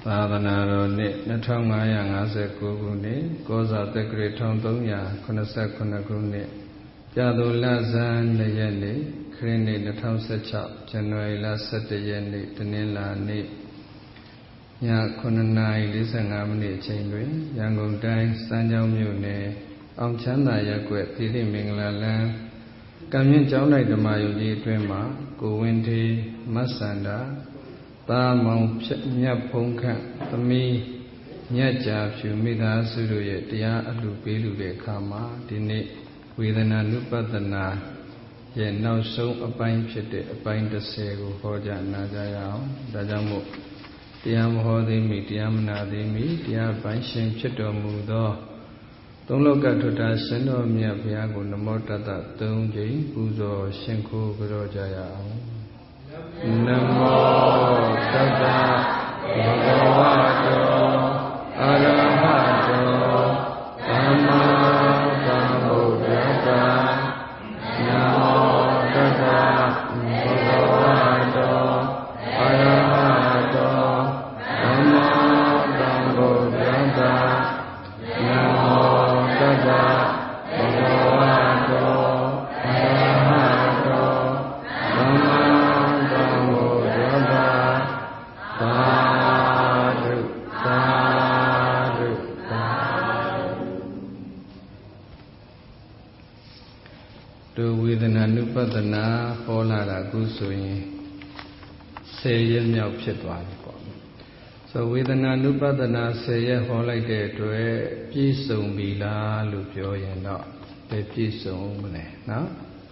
သာသနာတော်နှစ်2559ခုနှစ်ကောဇာတက္ကရာ1389ခုနှစ်ပြာသူလဇန်2ရက်နေ့ခရစ်နှစ်2016ဇန်နဝါရီလ17ရက်နေ့တနင်္လာနေ့ည9:45 မိနစ်အချိန်တွင်ရန်ကုန်တိုင်းစမ်းချောင်းမြို့နယ်အောင်ချမ်းသာရပ်ကွက်သီရိမင်္ဂလာလမ်းကံမြင့်ကျောင်း၌ဓမ္မယုံကြည်အတွင်းမှာကိုဝင်းထေမတ်စန္ဒာသာမောင်မြတ်ဖုံးခန့်သမီးမြတ်ကြာဖြူမိသားစုတို့ရဲ့တရားအလှပေးလူတဲ့အခါမှာဒီနေ့ဝေဒနာနုပဒနာရဲ့နောက်ဆုံးအပိုင်းဖြစ်တဲ့အပိုင်း30ကိုဟောကြားနာကြားရအောင်ဒါကြောင့်မို့တရားမဟောသေးမီတရားမနာသေးမီတရားပိုင်းရှင်ဖြစ်တော်မူသောသုံးလောကထွတ်တာရှင်တော်မြတ်ဘုရားကိုနမောတတ္တ3ကြိမ်ပူဇော်ရှင်ခိုးကြောကြရအောင်နမောတတ္တဘဂဝတောအရဟတောသမ္မာသမ္ဗုဒ္ဓတ္တနမောတတ္တဘဂဝတောအရဟတောသမ္မာသမ္ဗုဒ္ဓတ္တနမောတတ္တဘဂဝတောအရဟတောသမ္မာဝေဒနာနုပဒနာဟောလာတာအခုဆိုရင်10ရက်မြောက်ဖြစ်သွားပြီပေါ့ဆိုဝေဒနာနုပဒနာ10ရက်ဟောလိုက်တဲ့အတွက်ပြည့်စုံပြီလားလို့ပြောရင်တော့ပဲပြည့်စုံမလဲနော်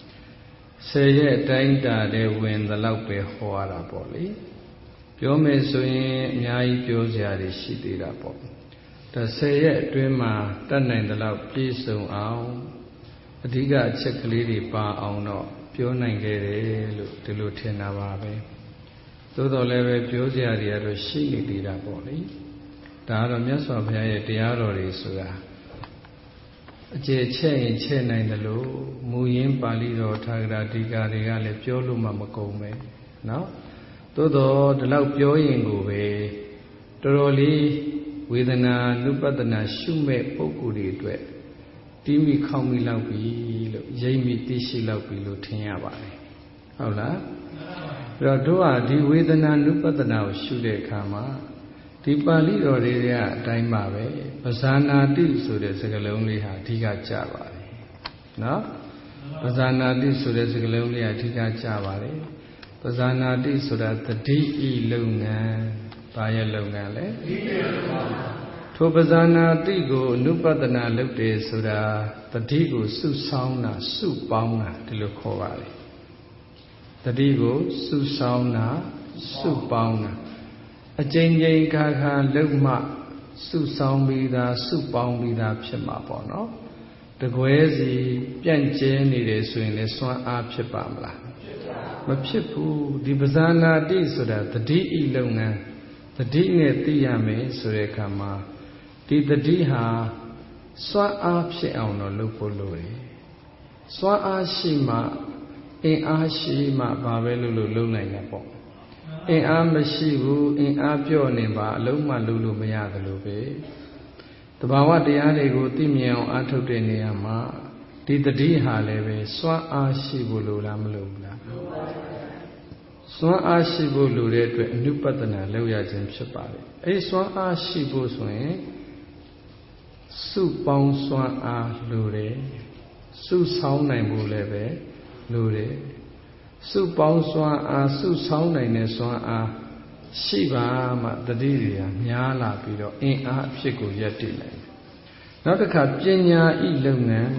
10ရက်အတိုင်းတာတဲ့ဝင်သလောက်ပဲဟောရတာပေါ့လေပြောမယ်ဆိုရင်အများကြီးပြောစရာတွေရှိသေးတာပေါ့ဒါ10ရက်အတွင်းမှာတတ်နိုင်သလောက်ပြည့်စုံအောင်အဓိကအချက်ကလေးတွေပါအောင်တော့ပြောနိုင်ခဲ့တယ်လို့ဒီလိုထင်တာပါပဲသို့တော်လည်းပဲပြောစရာတွေကတော့ရှိနေသေးတာပေါ့လေဒါကတော့မြတ်စွာဘုရားရဲ့တရားတော်တွေဆိုတာအကျေချက်ရင်ချက်နိုင်တယ်လို့မူရင်းပါဠိတော်ထာဂရဒီကာတွေကလည်းပြောလို့မှမကုန်ပဲเนาะသို့တော်ဒီလောက်ပြောရင်ကိုပဲတော်တော်လေးဝေဒနာနုပဒနာရှုမဲ့ပုဂ္ဂိုလ်တွေအတွက်တီးမိခေါင်းမိလောက်ပြီလို့ရိပ်မိသိရှိလောက်ပြီလို့ထင်ရပါတယ်ဟုတ်လားအဲ့တော့တို့ဟာဒီဝေဒနာနုပဒနာကိုရှုတဲ့အခါမှာဒီပါဠိတော်တွေကအတိုင်းပါပဲပဇာနာတိဆိုတဲ့စကားလုံးလေးဟာအဓိကကျပါတယ်နော်ပဇာနာတိဆိုတဲ့စကားလုံးလေးကအဓိကကျပါတယ်ပဇာနာတိဆိုတာတတိဤလုပ်ငန်းဘာရဲ့လုပ်ငန်းလဲထိုပဇာနာတိကိုအနုပဒနာလုပ်တယ်ဆိုတာတတိကိုစုဆောင်းတာစုပေါင်းတာဒီလိုခေါ်ပါတယ်တတိကိုစုဆောင်းတာစုပေါင်းတာအကျဉ်းချင်းခါခါလုံမှစုဆောင်းပြီးသားစုပေါင်းပြီးသားဖြစ်မှာပေါ့နော်တကွဲစီပြန့်ကျဲနေတယ်ဆိုရင်လည်းစွမ်းအားဖြစ်ပါမလားမဖြစ်ဘူးဒီပဇာနာတိဆိုတာတတိဤလုပ်ငန်းတတိနဲ့သိရမယ်ဆိုတဲ့အခါမှာဒီတတိဟာစွမ်းအားဖြစ်အောင်တော့လုပ်ဖို့လိုတယ်စွမ်းအားရှိမှအင်အားရှိမှဘာပဲလုပ်နိုင်တာပေါ့အင်အားမရှိဘူးအင်အားပြော့နေပါအလုံးမလုပ်လို့မရသလိုပဲတဘာဝတရားတွေကိုသိမြင်အောင်အားထုတ်တဲ့နေရာမှာဒီတတိဟာလည်းပဲစွမ်းအားရှိဖို့လိုလားမလိုဘူးလားစွမ်းအားရှိဖို့လိုတဲ့အတွက်အနုပဒနာလုပ်ရခြင်းဖြစ်ပါတယ်အဲဒီစွမ်းအားရှိဖို့ဆိုရင်စုပေါင်းစွမ်းအားလိုတယ်စုဆောင်းနိုင်ဖို့လည်းပဲလိုတယ်စုပေါင်းစွမ်းအားစုဆောင်းနိုင်တဲ့စွမ်းအားရှိပါမှတတိတွေကများလာပြီးတော့အင်အားအဖြစ်ကိုရပ်တည်နိုင်တယ်နောက်တစ်ခါပညာဤလုပ်ငန်း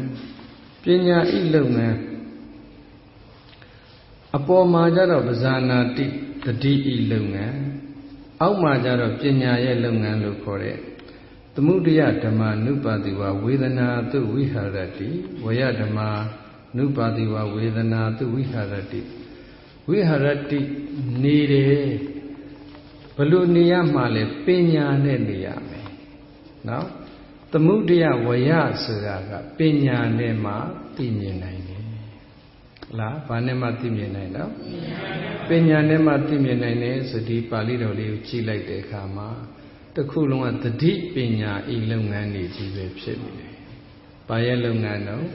အပေါ်မှာကျတော့ပဇာနာတိတတိဤလုပ်ငန်းအောက်မှာကျတော့ပညာရဲ့လုပ်ငန်းလို့ခေါ်တဲ့သမုဒယဓမ္မနုပါတိဝဝေဒနာတုဝိဟာရတိဝယဓမ္မနုပါတိဝဝေဒနာတုဝိဟာရတိဝိဟာရတိနေတယ်ဘလို့နေရမှလဲပညာနဲ့နေရမယ်နော်သမုဒယဝယဆိုတာကပညာနဲ့မှသိမြင်နိုင်တယ်လားဘာနဲ့မှသိမြင်နိုင်တော့ပညာနဲ့မှသိမြင်နိုင်တယ်ဆိုဒီပါဠိတော်လေးကိုကြည့်လိုက်တဲ့အခါမှာတခုလုံးကတတိပညာဤလုပ်ငန်းတွေကြီးပဲဖြစ်နေတယ်။ဘာရဲ့လုပ်ငန်းတော့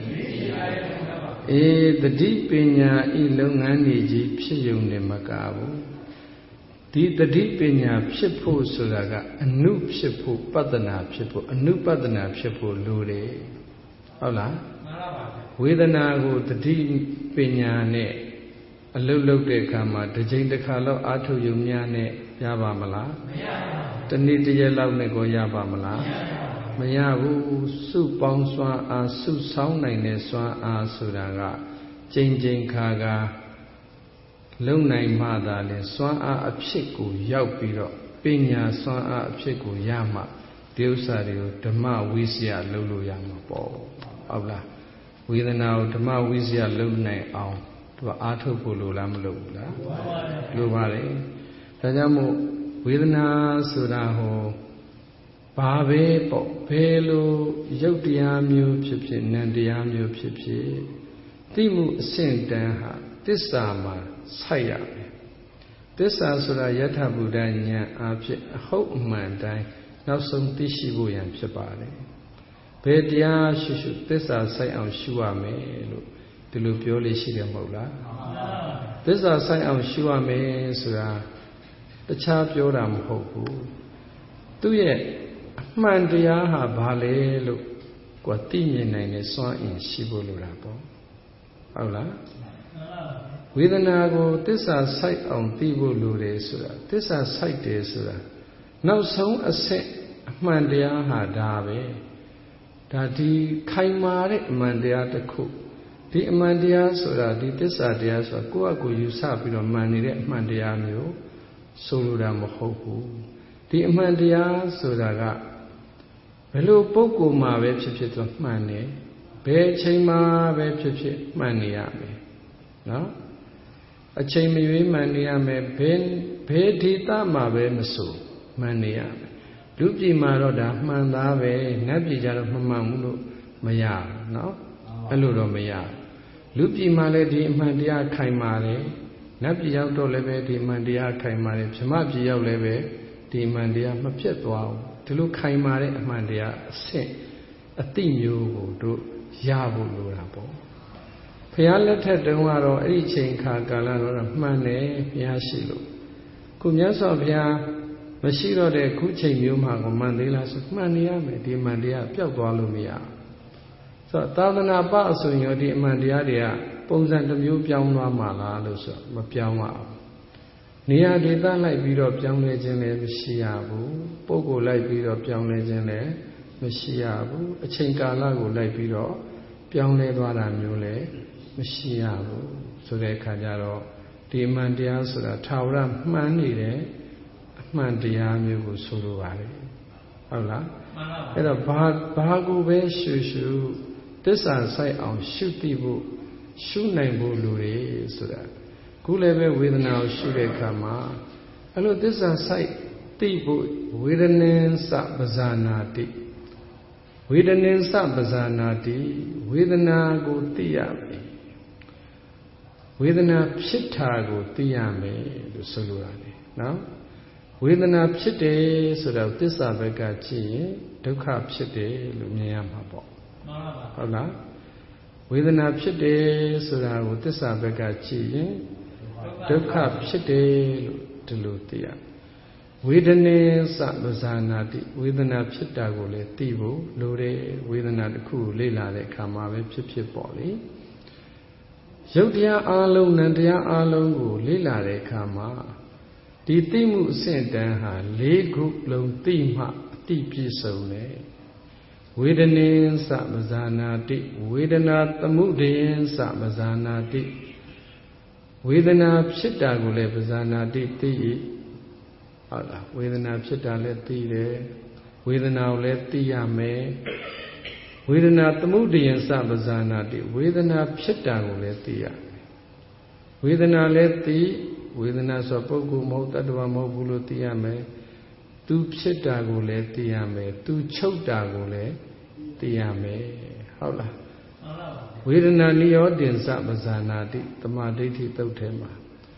တတိပညာဤလုပ်ငန်းတွေကြီးဖြစ်ုံနဲ့မကဘူး။ဒီတတိပညာဖြစ်ဖို့ဆိုတာကအနုဖြစ်ဖို့ပတ္တနာဖြစ်ဖို့အနုပတ္တနာဖြစ်ဖို့လိုတယ်။ဟုတ်လား။မှန်ပါပါ။ဝေဒနာကိုတတိပညာနဲ့အလုတ်လုတ်တဲ့အခါမှာတစ်ချိန်တစ်ခါလောက်အာထုယုံများနဲ့ရပါမလားမရပါဘူးတနေ့တစ်ရက်လောက်နဲ့ကိုရပါမလားမရဘူးစုပေါင်းစွမ်းအားစုဆောင်းနိုင်တဲ့စွမ်းအားဆိုတာကကြိမ်ကြိမ်ခါခါလုံနိုင်မှသာလေစွမ်းအားအဖြစ်ကိုရောက်ပြီးတော့ပညာစွမ်းအားအဖြစ်ကိုရမှဒီဥစ္စာတွေကိုဓမ္မဝိဇ္ဇာလုပ်လို့ရမှာပေါ့ဟုတ်လားဝေဒနာကိုဓမ္မဝိဇ္ဇာလုပ်နိုင်အောင်သူအားထုတ်ဖို့လိုလားမလိုဘူးလားလိုပါလေဒါကြောင့်မို့ဝေဒနာဆိုတာဟောဘာပဲပေါ့ဘယ်လိုရုပ်တရားမျိုးဖြစ်ဖြစ်နံတရားမျိုးဖြစ်ဖြစ်သိမှုအဆင့်တန်းဟာသစ္စာမှာဆိုက်ရမယ်သစ္စာဆိုတာယထာဘုဒ္ဓဉာဏ်အားဖြင့်အဟုတ်အမှန်တိုင်းနောက်ဆုံးသိရှိဖို့ရန်ဖြစ်ပါတယ်ဘယ်တရားရှုရှုသစ္စာဆိုက်အောင်ရှုရမယ်လို့ဒီလိုပြောလို့ရှိတယ်မဟုတ်လားသစ္စာဆိုက်အောင်ရှုရမယ်ဆိုတာတခြားပြောတာမဟုတ်ဘူးသူ့ရဲ့အမှန်တရားဟာဘာလဲလို့ကိုယ်သိမြင်နိုင်တဲ့စွမ်းအင်ရှိဖို့လိုတာပေါ့ဟုတ်လားဝေဒနာကိုသစ္စာဆိုက်အောင်သိဖို့လိုတယ်ဆိုတာသစ္စာဆိုက်တယ်ဆိုတာနောက်ဆုံးအဆင့်အမှန်တရားဟာဒါပဲဒါဒီခိုင်မာတဲ့အမှန်တရားတစ်ခုဒီအမှန်တရားဆိုတာဒီသစ္စာတရားဆိုတာကိုယ့်အကိုယူဆပြီးတော့မှန်နေတဲ့အမှန်တရားမျိုးဆိုလိုတာမဟုတ်ဘူးဒီအမှန်တရားဆိုတာကဘယ်လိုပုဂ္ဂိုလ်မှာပဲဖြစ်ဖြစ်တော့မှန်တယ်ဘယ်အချိန်မှာပဲဖြစ်ဖြစ်မှန်နေရမယ်နော်အချိန်မရွေးမှန်နေရမယ်ဘယ်ဒေသမှာပဲမဆိုမှန်နေရမယ်လူပြည်မှာတော့ဒါမှန်သားပဲနတ်ပြည်ကြတော့မမှန်ဘူးလို့မရဘူးနော်အဲ့လိုတော့မရဘူးလူပြည်မှာလည်းဒီအမှန်တရားခိုင်မာတယ်နတ်ပြည်ရောက်တော့လည်းပဲဒီအမှန်တရားခိုင်မာတယ်ဗြဟ္မပြည်ရောက်လည်းပဲဒီအမှန်တရားမပြတ်သွားဘူးဒီလိုခိုင်မာတဲ့အမှန်တရားအဆင့်အတိမျိုးကိုတို့ရဖို့လိုတာပေါ့ဘုရားလက်ထက်တုန်းကတော့အဲ့ဒီချိန်ခါကာလတော့မှန်တယ်ဘုရားရှိလို့ခုမြတ်စွာဘုရားမရှိတော့တဲ့ခုချိန်မျိုးမှာကိုမှန်သေးလားဆိုမှန်နေရမယ်ဒီအမှန်တရားပျောက်သွားလို့မရဘူးဆိုတော့သာသနာပအဆိုရင်ရောဒီအမှန်တရားတွေကပုံစံတစ်မျိုးပြောင်းသွားမှာလားလို့ဆိုမပြောင်းပါဘူးနေရာဒေသလိုက်ပြီးတော့ပြောင်းလဲခြင်းလည်းမရှိရဘူးပုဂ္ဂိုလ်လိုက်ပြီးတော့ပြောင်းလဲခြင်းလည်းမရှိရဘူးအချိန်ကာလကိုလိုက်ပြီးတော့ပြောင်းလဲသွားတာမျိုးလည်းမရှိရဘူးဆိုတဲ့အခါကျတော့ဒီအမှန်တရားဆိုတာထာဝရမှန်နေတယ်အမှန်တရားမျိုးကိုဆိုလိုပါတယ်ဟုတ်လားအဲ့တော့ဘာကိုပဲရှုရှုသစ္စာဆိုင်အောင်ရှုသိဖို့ရှုနိုင်ဖို့လိုတယ်ဆိုတာခုလည်းပဲဝေဒနာကိုရှုတဲ့အခါမှာအဲ့လိုသစ္စာဆိုင်သိဖို့ဝေဒနေစပဇာနာတိဝေဒနေစပဇာနာတိဝေဒနာကိုသိရမယ်ဝေဒနာဖြစ်တာကိုသိရမယ်လို့ဆိုလိုရတယ်နော်ဝေဒနာဖြစ်တယ်ဆိုတော့သစ္စာဘက်ကကြည့်ရင်ဒုက္ခဖြစ်တယ်လို့မြင်ရမှာပေါ့မှန်ပါပါဟုတ်လားဝေဒနာဖြစ်တယ်ဆိုတာကိုသစ္စာဘက်ကကြည့်ရင်ဒုက္ခဖြစ်တယ်လို့ဒီလိုသိရဝေဒနေစပဇာနာတိဝေဒနာဖြစ်တာကိုလည်းသိဖို့လိုတယ်ဝေဒနာတစ်ခုကိုလေ့လာတဲ့အခါမှာပဲဖြစ်ပေါ့လေရုပ်တရားအလုံးနံတရားအလုံးကိုလေ့လာတဲ့အခါမှာဒီသိမှုအဆင့်တန်းဟာ၄ခုလုံးသိမှအတိပြည့်စုံတယ်ဝေဒနေစပဇာနာတိဝေဒနာသမုဒယံစပဇာနာတိဝေဒနာဖြစ်တာကိုလည်းပဇာနာတိသိ၏ဟုတ်လားဝေဒနာဖြစ်တာလည်းသိတယ်ဝေဒနာကိုလည်းသိရမယ်ဝေဒနာသမုဒယံစပဇာနာတိဝေဒနာဖြစ်တာကိုလည်းသိရမယ်ဝေဒနာလည်းသိဝေဒနာဆိုပုဂ္ဂိုလ်မဟုတ်တ attva မဟုတ်ဘူးလို့သိရမယ်သူဖြစ်တာကိုလည်းသိရမယ်သူချုပ်တာကိုလည်းသိရမယ်ဟုတ်လားဝေဒနာနိရောဓင်္စပဇာနာတိတမဒိဋ္ဌိသုတ်ထဲမှာဝ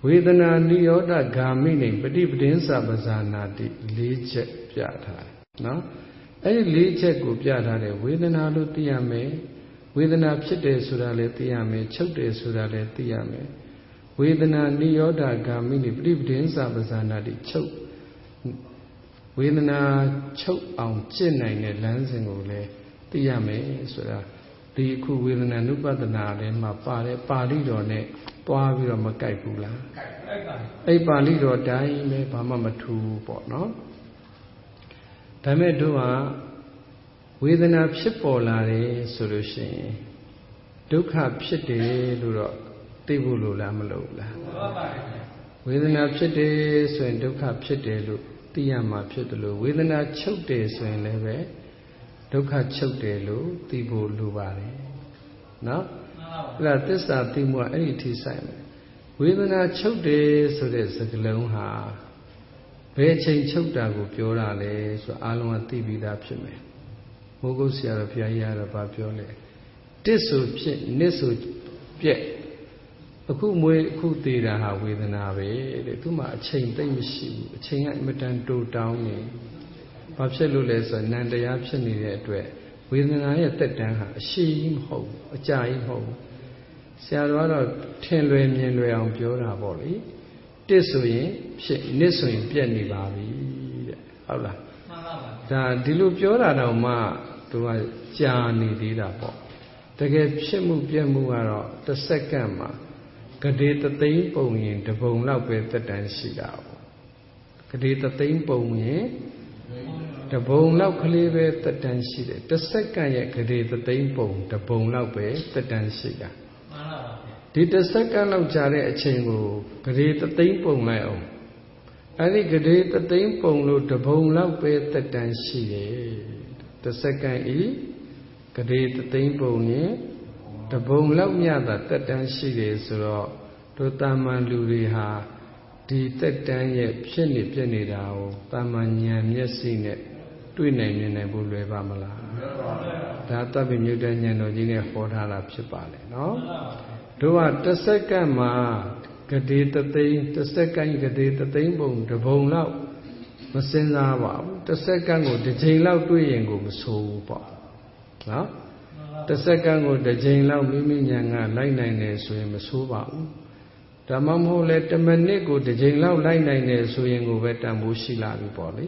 ဝေဒနာနိရောဓဂါမိနေပฏิပဒင်းစပဇာနာတိ၄ချက်ပြထားတယ်နော်အဲ့ဒီ၄ချက်ကိုပြထားတယ်ဝေဒနာလို့သိရမယ်ဝေဒနာဖြစ်တယ်ဆိုတာလည်းသိရမယ်ချုပ်တယ်ဆိုတာလည်းသိရမယ်ဝေဒနာနိရောဓဂါမိနေပฏิပဒင်းစပဇာနာတိချုပ်ဝေဒနာချုပ်အောင်ကျင့်နိုင်တဲ့လမ်းစဉ်ကိုလည်းသိရမယ်ဆိုတာဒီအခုဝေဒနာနုပဒနာထဲမှာပါတယ်ပါဠိတော်နဲ့တွားပြီးတော့မကြိုက်ဘူးလားအဲ့ပါဠိတော်တိုင်းပဲဘာမှမထူးပေါ့နော်ဒါမဲ့တို့ဟာဝေဒနာဖြစ်ပေါ်လာတယ်ဆိုလို့ရှိရင်ဒုက္ခဖြစ်တယ်လို့တော့သိဖို့လိုလားမလိုလားဝေဒနာဖြစ်တယ်ဆိုရင်ဒုက္ခဖြစ်တယ်လို့သိရမှာဖြစ်တယ်လို့ဝေဒနာချုပ်တယ်ဆိုရင်လည်းပဲဒုက္ခချုပ်တယ်လို့သိဖို့လိုပါတယ်နော်အဲ့ဒါသစ္စာသိမှုကအဲ့ဒီအထိဆိုင်မယ်ဝေဒနာချုပ်တယ်ဆိုတဲ့စကားလုံးဟာဘယ်အချိန်ချုပ်တာကိုပြောတာလဲဆိုအားလုံးကသိပြီးသားဖြစ်မယ်မိုးကုတ်ဆရာတော်ဘုရားကြီးကတော့ဗာပြောလဲတစ်ဆိုဖြစ်နှစ်ဆိုပြက်အခုမွေးအခုသေးတာဟာဝေဒနာပဲတဲ့သူမှအချိန်သိမ့်မရှိဘူးအချိန်ကအမတန်တိုတောင်းနေဘာဖြစ်လို့လဲဆိုတော့နန္တရားဖြစ်နေတဲ့အတွက်ဝေဒနာရဲ့တက်တန်းဟာအရှိကြီးမဟုတ်ဘူးအကြာကြီးမဟုတ်ဘူးဆရာတော်ကတော့ထင်လွယ်မြင်လွယ်အောင်ပြောတာပေါ့လေတစ်ဆိုရင်ဖြစ်နှစ်ဆိုရင်ပြက်နေပါပြီတဲ့ဟုတ်လားမှန်ပါပါဒါဒီလိုပြောတာတော့မှသူကကြာနေသေးတာပေါ့တကယ်ဖြစ်မှုပြက်မှုကတော့တစ်စက္ကန့်မှာကတိတသိန်းပုံရင်တပုံလောက်ပဲတက်တန်းရှိတာပေါ့ကတိတသိန်းပုံရင်တပုံလောက်ကလေးပဲတက်တန်းရှိတယ်တစ်စက္ကန့်ရဲ့ကတိတသိန်းပုံတပုံလောက်ပဲတက်တန်းရှိတာမှန်ပါပါဒီတစ်စက္ကန့်လောက်ကြာတဲ့အချိန်ကိုကတိတသိန်းပုံလိုက်အောင်အဲ့ဒီကတိတသိန်းပုံလို့တပုံလောက်ပဲတက်တန်းရှိတယ်တစ်စက္ကန့်ဤကတိတသိန်းပုံရင်တပုံလောက်မြတာတက်တန်းရှိတယ်ဆိုတော့တို့တာမန်လူတွေဟာဒီတက်တန်းရဲ့ဖြစ်နေပြနေတာကိုတာမန်ဉာဏ်မျက်စိနဲ့တွေ့နိုင်မြင်နိုင်ဖို့လွယ်ပါမလားဒါသဗ္ဗညုတဉာဏ်တော်ကြီးနဲ့ဟောထားတာဖြစ်ပါလေနော်တို့ကတစ်စက္ကန့်မှာကတိတသိန်းတစ်စက္ကန့်ကတိတသိန်းပုံတပုံလောက်မစင်စားပါဘူးတစ်စက္ကန့်ကိုတစ်ချိန်လောက်တွေ့ရင်ကိုမဆိုးဘူးပေါ့နော်တစ်စက္ကန့်ကိုတစ်ချိန်လောက်မိမိဉာဏ်ကလိုက်နိုင်တယ်ဆိုရင်မဆိုးပါဘူးဒါမှမဟုတ်လဲ1မိနစ်ကိုတစ်ချိန်လောက်လိုက်နိုင်တယ်ဆိုရင်ကိုပဲတန်ဖိုးရှိလာပြီပေါ့လေ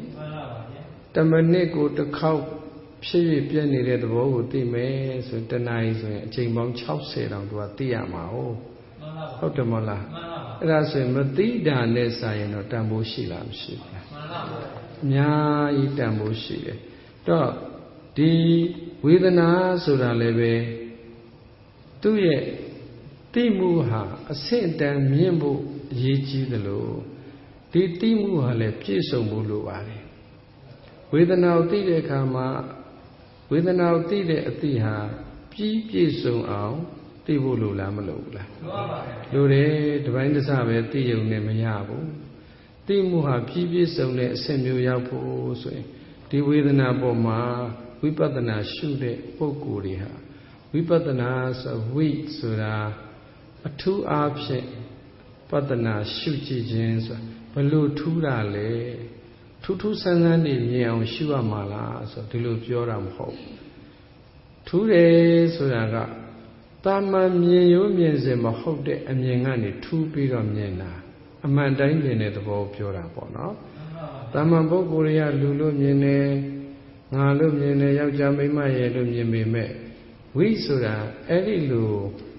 1မိနစ်ကိုတစ်ခေါက်ဖြစ်ရပြည့်နေတဲ့သဘောကိုသိမယ်ဆိုတနာရီဆိုရင်အချိန်ပေါင်း60တောင်သူကသိရမှာဟုတ်တယ်မဟုတ်လားအဲ့ဒါဆိုရင်မသိတာနဲ့စာရင်တော့တန်ဖိုးရှိလားမရှိဘူးလားမှန်ပါပါအများကြီးတန်ဖိုးရှိတယ်တော့ဒီဝေဒနာဆိုတာလည်းပဲသူ့ရဲ့သိမှုဟာအဆင့်တန်းမြင့်ဖို့အရေးကြီးသလိုဒီသိမှုဟာလည်းပြည့်စုံဖို့လိုပါတယ်ဝေဒနာကိုသိတဲ့အခါမှာဝေဒနာကိုသိတဲ့အသိဟာပြည့်စုံအောင်သိဖို့လိုလားမလိုဘူးလားလိုတယ်တပိုင်းတစပဲသိရုံနဲ့မရဘူးသိမှုဟာပြည့်စုံတဲ့အဆင့်မျိုးရောက်ဖို့ဆိုရင်ဒီဝေဒနာပေါ်မှာဝိပဿနာရှုတဲ့ပုဂ္ဂိုလ်တွေဟာဝိပဿနာဆိုဝိဆိုတာအထူးအားဖြင့်ပဿနာရှုကြည့်ခြင်းဆိုဘလို့ထူးတာလဲထူးထူးဆန်းဆန်းနေမြင်အောင်ရှုရမှာလားဆိုဒီလိုပြောတာမဟုတ်ထူးတယ်ဆိုတာကတာမန်မြင်ရိုးမြင်စင်မဟုတ်တဲ့အမြင်ကနေထူးပြီးတော့မြင်တာအမှန်တိုင်းမြင်တဲ့သဘောပြောတာပေါ့နော်တာမန်ပုဂ္ဂိုလ်တွေကလူလို့မြင်တယ်ငါလို့မြင်တယ်ယောက်ျားမိန်းမရဲ့လို့မြင်ပေမဲ့ဝိဆိုတာအဲ့ဒီလို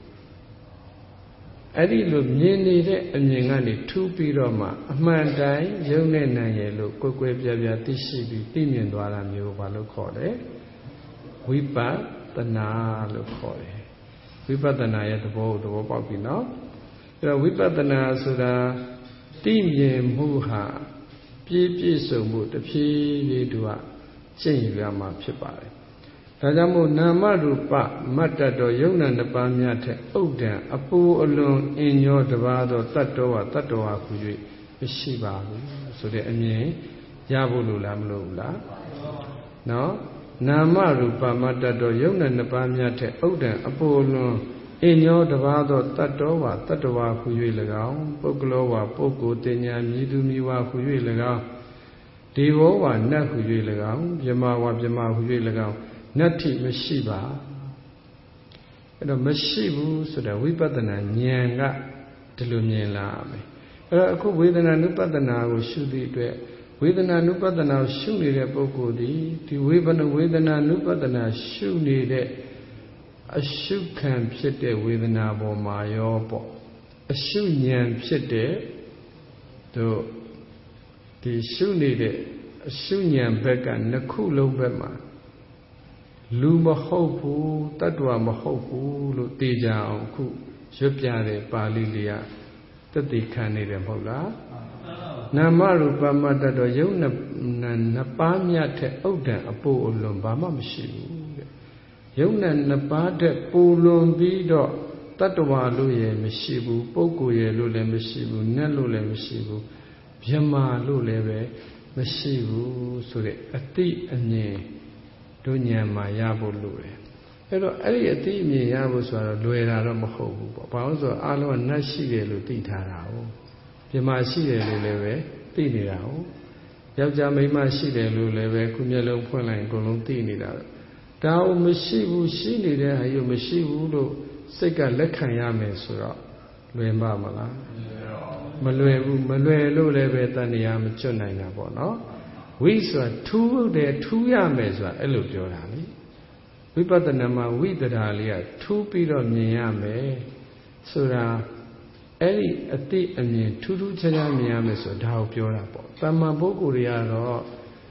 မြင်နေတဲ့အမြင်ကနေထူးပြီးတော့မှအမှန်တိုင်းယုံနဲ့နိုင်ရလို့ကိုယ်ကိုယ်ပြပြသိရှိပြီးသိမြင်သွားတာမျိုးဘာလို့ခေါ်လဲဝိပဿနာလို့ခေါ်တယ်ဝိပဿနာရဲ့သဘောကိုသဘောပေါက်ပြီနော်အဲ့တော့ဝိပဿနာဆိုတာသိမြင်မှုဟာပြည့်စုံမှုတဖြည်းဖြည်းသူကကျင့်ယူရမှာဖြစ်ပါတယ်ဒါကြောင့်မို့နာမရူပမတ္တတော်ယုံနာနှစ်ပါးများထက်ဥဒ္ဒံအပူအလွန်အင်ညောတပါးသောတတ္တဝါဟူ၍မရှိပါဘူးဆိုတဲ့အမြင်ရဖို့လိုလားမလိုဘူးလားနော်နာမရူပမတ္တတော်ယုံနာနှစ်ပါးများထက်ဥဒ္ဒံအပူအလွန်ညောတပါသောတတ္တောဝါတတ္တဝါဟု၍၎င်းပုဂ္ဂလောဝါပုဂ္ဂိုလ်တင်ညာမြည်သူမြည်ဝါဟု၍၎င်းဒေဝဝါနတ်ဟု၍၎င်းမြမဝါမြမဟု၍၎င်းနတ္ထိမရှိပါအဲ့တော့မရှိဘူးဆိုတော့ဝိပဿနာဉာဏ်ကဒီလိုမြင်လာမယ်အဲ့တော့အခုဝေဒနာနုပဿနာကိုရှုသည့်အတွက်ဝေဒနာနုပဿနာကိုရှုနေတဲ့ပုဂ္ဂိုလ်ဒီဝေဒနာနုပဿနာရှုနေတဲ့အရှုခံဖြစ်တဲ့ဝေဒနာပေါ်မှာရောပေါ့အရှုဉာဏ်ဖြစ်တဲ့တို့ဒီရှုနေတဲ့အရှုဉာဏ်ဘက်ကနှစ်ခုလုံးဘက်မှာလူမဟုတ်ဘူးတတ္တဝါမဟုတ်ဘူးလို့သိကြအောင်အခုရွတ်ပြတဲ့ပါဠိလေးကတသိခံနေတယ်မဟုတ်လားနာမရူပမတ္တတော်ယုံနှစ်ပါးမြတ်တဲ့ဥဒ္ဒံအပို့အလွန်ဘာမှမရှိဘူးတဲ့ယုံနှစ်ပါးတဲ့ပူလွန်ပြီးတော့တတ္တဝါလို့ရမရှိဘူးပုဂ္ဂိုလ်ရလို့လည်းမရှိဘူးနတ်လို့လည်းမရှိဘူးမြမာလို့လည်းပဲမရှိဘူးဆိုတဲ့အတိအမြင်တို့ဉာဏ်မှာရဖို့လိုတယ်အဲ့တော့အဲ့ဒီအတိအမြင်ရဖို့ဆိုတော့လွယ်တာတော့မဟုတ်ဘူးပေါ့ဘာလို့ဆိုတော့အလုံးကနတ်ရှိတယ်လို့သိထားတာဟုတ်မြမာရှိတယ်လို့လည်းပဲသိနေတာဟုတ်ယောက်ျားမိန်းမရှိတယ်လို့လည်းပဲခုမျက်လုံးဖွင့်လိုက်အကုန်လုံးသိနေတာဒါကိုမရှိဘူးရှိနေတဲ့ဟာကိုမရှိဘူးလို့စိတ်ကလက်ခံရမယ်ဆိုတော့လွယ်ပါမလားမလွယ်ဘူးမလွယ်လို့လည်းပဲတဏှာမကျွတ်နိုင်တာပေါ့နော်ဝိဆိုတာထူးတယ်ထူးရမယ်ဆိုတာအဲ့လိုပြောတာလေဝိပဿနာမှာဝိတ္တရာလေးကထူးပြီးတော့မြင်ရမယ်ဆိုတာအဲ့ဒီအတိအမြင်ထူးထူးခြားခြားမြင်ရမယ်ဆိုဒါကိုပြောတာပေါ့သမ္မာပုဂ္ဂိုလ်တွေကတော့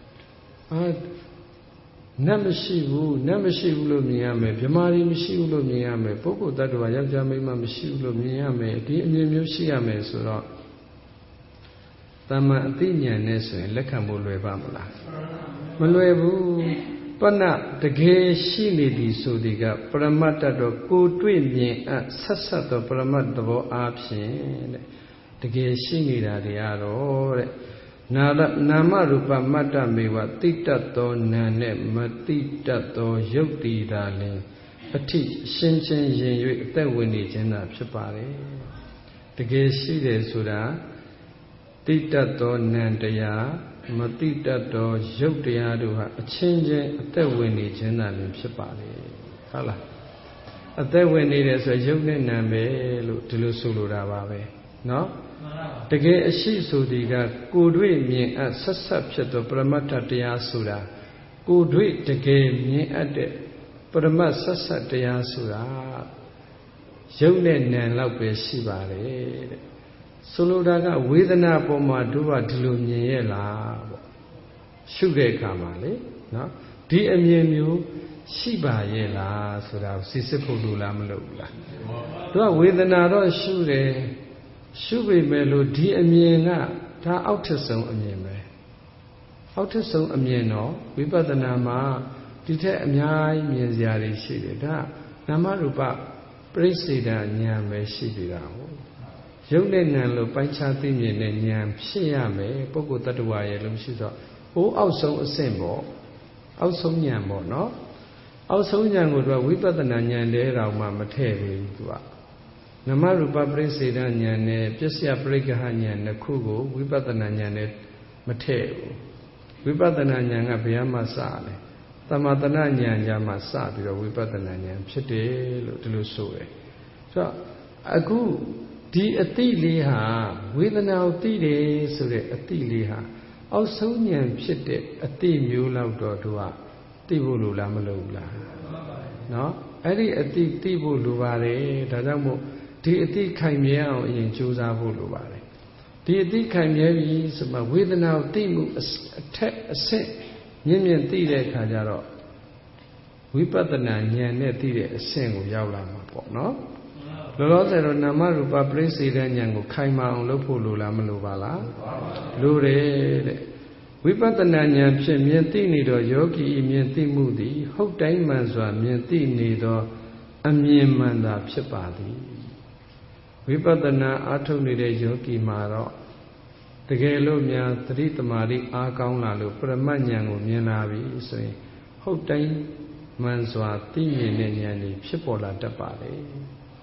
နတ်မရှိဘူးလို့မြင်ရမယ်ဗြဟ္မာရီမရှိဘူးလို့မြင်ရမယ်ပုဂ္ဂိုလ်တ attva ယောက်ျားမိန်းမမရှိဘူးလို့မြင်ရမယ်ဒီအမြင်မျိုးရှိရမယ်ဆိုတော့သမ္မာအသိဉာဏ်နဲ့ဆိုရင်လက်ခံဖို့လွယ်ပါမလားမလွယ်ဘူးပဏတကယ်ရှိနေသည်ဆိုဒီကပရမတ္တတော့ကိုတွေ့မြင်အပ်ဆက်ဆက်သောပရမတ္တသဘောအားဖြင့်တဲ့တကယ်ရှိနေတာတွေကတော့တဲ့နာမရူပမတ္တမေဝတိတ္တသောနာနဲ့မတိတ္တသောယုတ်တိတာလင်အထိရှင်းချင်းရင်၍အသက်ဝင်နေခြင်းသာဖြစ်ပါတယ်တကယ်ရှိတယ်ဆိုတာတိတ္တသောနာတရားမတိတ္တသောယုတ်တရားတို့ဟာအချင်းချင်းအသက်ဝင်နေခြင်းသာလင်ဖြစ်ပါတယ်ဟုတ်လားအသက်ဝင်နေတယ်ဆိုရုပ်နဲ့နာပဲလို့ဒီလိုဆိုလိုတာပါပဲเนาะတကယ်အရှိဆိုဒီကကိုယ်တွေ့မြင်အပ်ဆက်ဆက်ဖြစ်သောပရမတ္ထတရားဆိုတာကိုယ်တွေ့တကယ်မြင်အပ်တဲ့ပရမတ်ဆက်ဆက်တရားဆိုတာရုပ်နဲ့နာလောက်ပဲရှိပါတယ်တဲ့ဆိုလိုတာကဝေဒနာပေါ်မှာတို့ကဒီလိုမြင်ရဲ့လားပေါ့ရှုတဲ့အခါမှာလေနော်ဒီအမြင်မျိုးရှိပါရဲ့လားဆိုတာစစ်စစ်ဖို့လိုလားမလို့ဘူးလားတို့ကဝေဒနာတော့ရှုတယ်ရှုပေမဲ့လို့ဒီအမြင်ကဒါအောက်ထစ်ဆုံးအမြင်ပဲအောက်ထစ်ဆုံးအမြင်တော့ဝိပဿနာမှာဒီထက်အများကြီးမြင်စရာတွေရှိတယ်ဒါနာမရူပပရိစ္ဆေဒဉာဏ်ပဲရှိပြီတာဟုတ်ရုပ်နဲ့နာမ်လို့ပိုင်းခြားသိမြင်တဲ့ဉာဏ်ဖြစ်ရမယ်ပုဂ္ဂိုလ်တ attva ရဲ့လို့ရှိတော့အောက်ဆုံးအဆင့်ပေါ့အောက်ဆုံးဉာဏ်ပေါ့နော်အောက်ဆုံးဉာဏ်ကိုတော့ဝိပဿနာဉာဏ်တဲတော်မှမထည့်ဘူးသူကနာမရူပပရိစ္ဆေဒဉာဏ်နဲ့ပစ္စယပရိက္ခဟဉာဏ်နှစ်ခုကိုဝိပဿနာဉာဏ်နဲ့မထည့်ဘူးဝိပဿနာဉာဏ်ကဘယ်မှာစလဲသမထနာဉာဏ်ကြမှာစပြီးတော့ဝိပဿနာဉာဏ်ဖြစ်တယ်လို့ဒီလိုဆိုတယ်ဆိုတော့အခုဒီအတိလေးဟာဝေဒနာကိုသိတယ်ဆိုတဲ့အတိလေးဟာအောက်ဆုံးဉာဏ်ဖြစ်တဲ့အတိမျိုးလောက်တော့သူကသိဖို့လိုလားမလိုဘူးလားနော်အဲ့ဒီအတိသိဖို့လိုပါတယ်ဒါကြောင့်မို့ဒီအတိခိုင်မြဲအောင်အရင်ကြိုးစားဖို့လိုပါတယ်ဒီအတိခိုင်မြဲပြီဆိုမှဝေဒနာကိုသိမှုအထက်အဆင့်မြင့်မြင့်သိတဲ့အခါကျတော့ဝိပဿနာဉာဏ်နဲ့သိတဲ့အဆင့်ကိုရောက်လာမှာပေါ့နော်လောလောဆယ်တော့နာမရူပပရိစ္ဆေဒဉာဏ်ကိုခိုင်မာအောင်လုပ်ဖို့လိုလားမလိုပါလားလိုတယ်တဲ့ဝိပဿနာဉာဏ်ဖြင့်မြင်သိနေသောယောဂီမြင်သိမှုသည်ဟုတ်တိုင်းမှန်စွာမြင်သိနေသောအမြင်မှန်သာဖြစ်ပါသည်ဝိပဿနာအားထုတ်နေတဲ့ယောဂီမှာတော့တကယ်လို့များသတိတမာတိအားကောင်းလာလို့ပရမတ်ဉာဏ်ကိုမြင်လာပြီဆိုရင်ဟုတ်တိုင်းမှန်စွာသိမြင်တဲ့ဉာဏ်ကြီးဖြစ်ပေါ်လာတတ်ပါလေ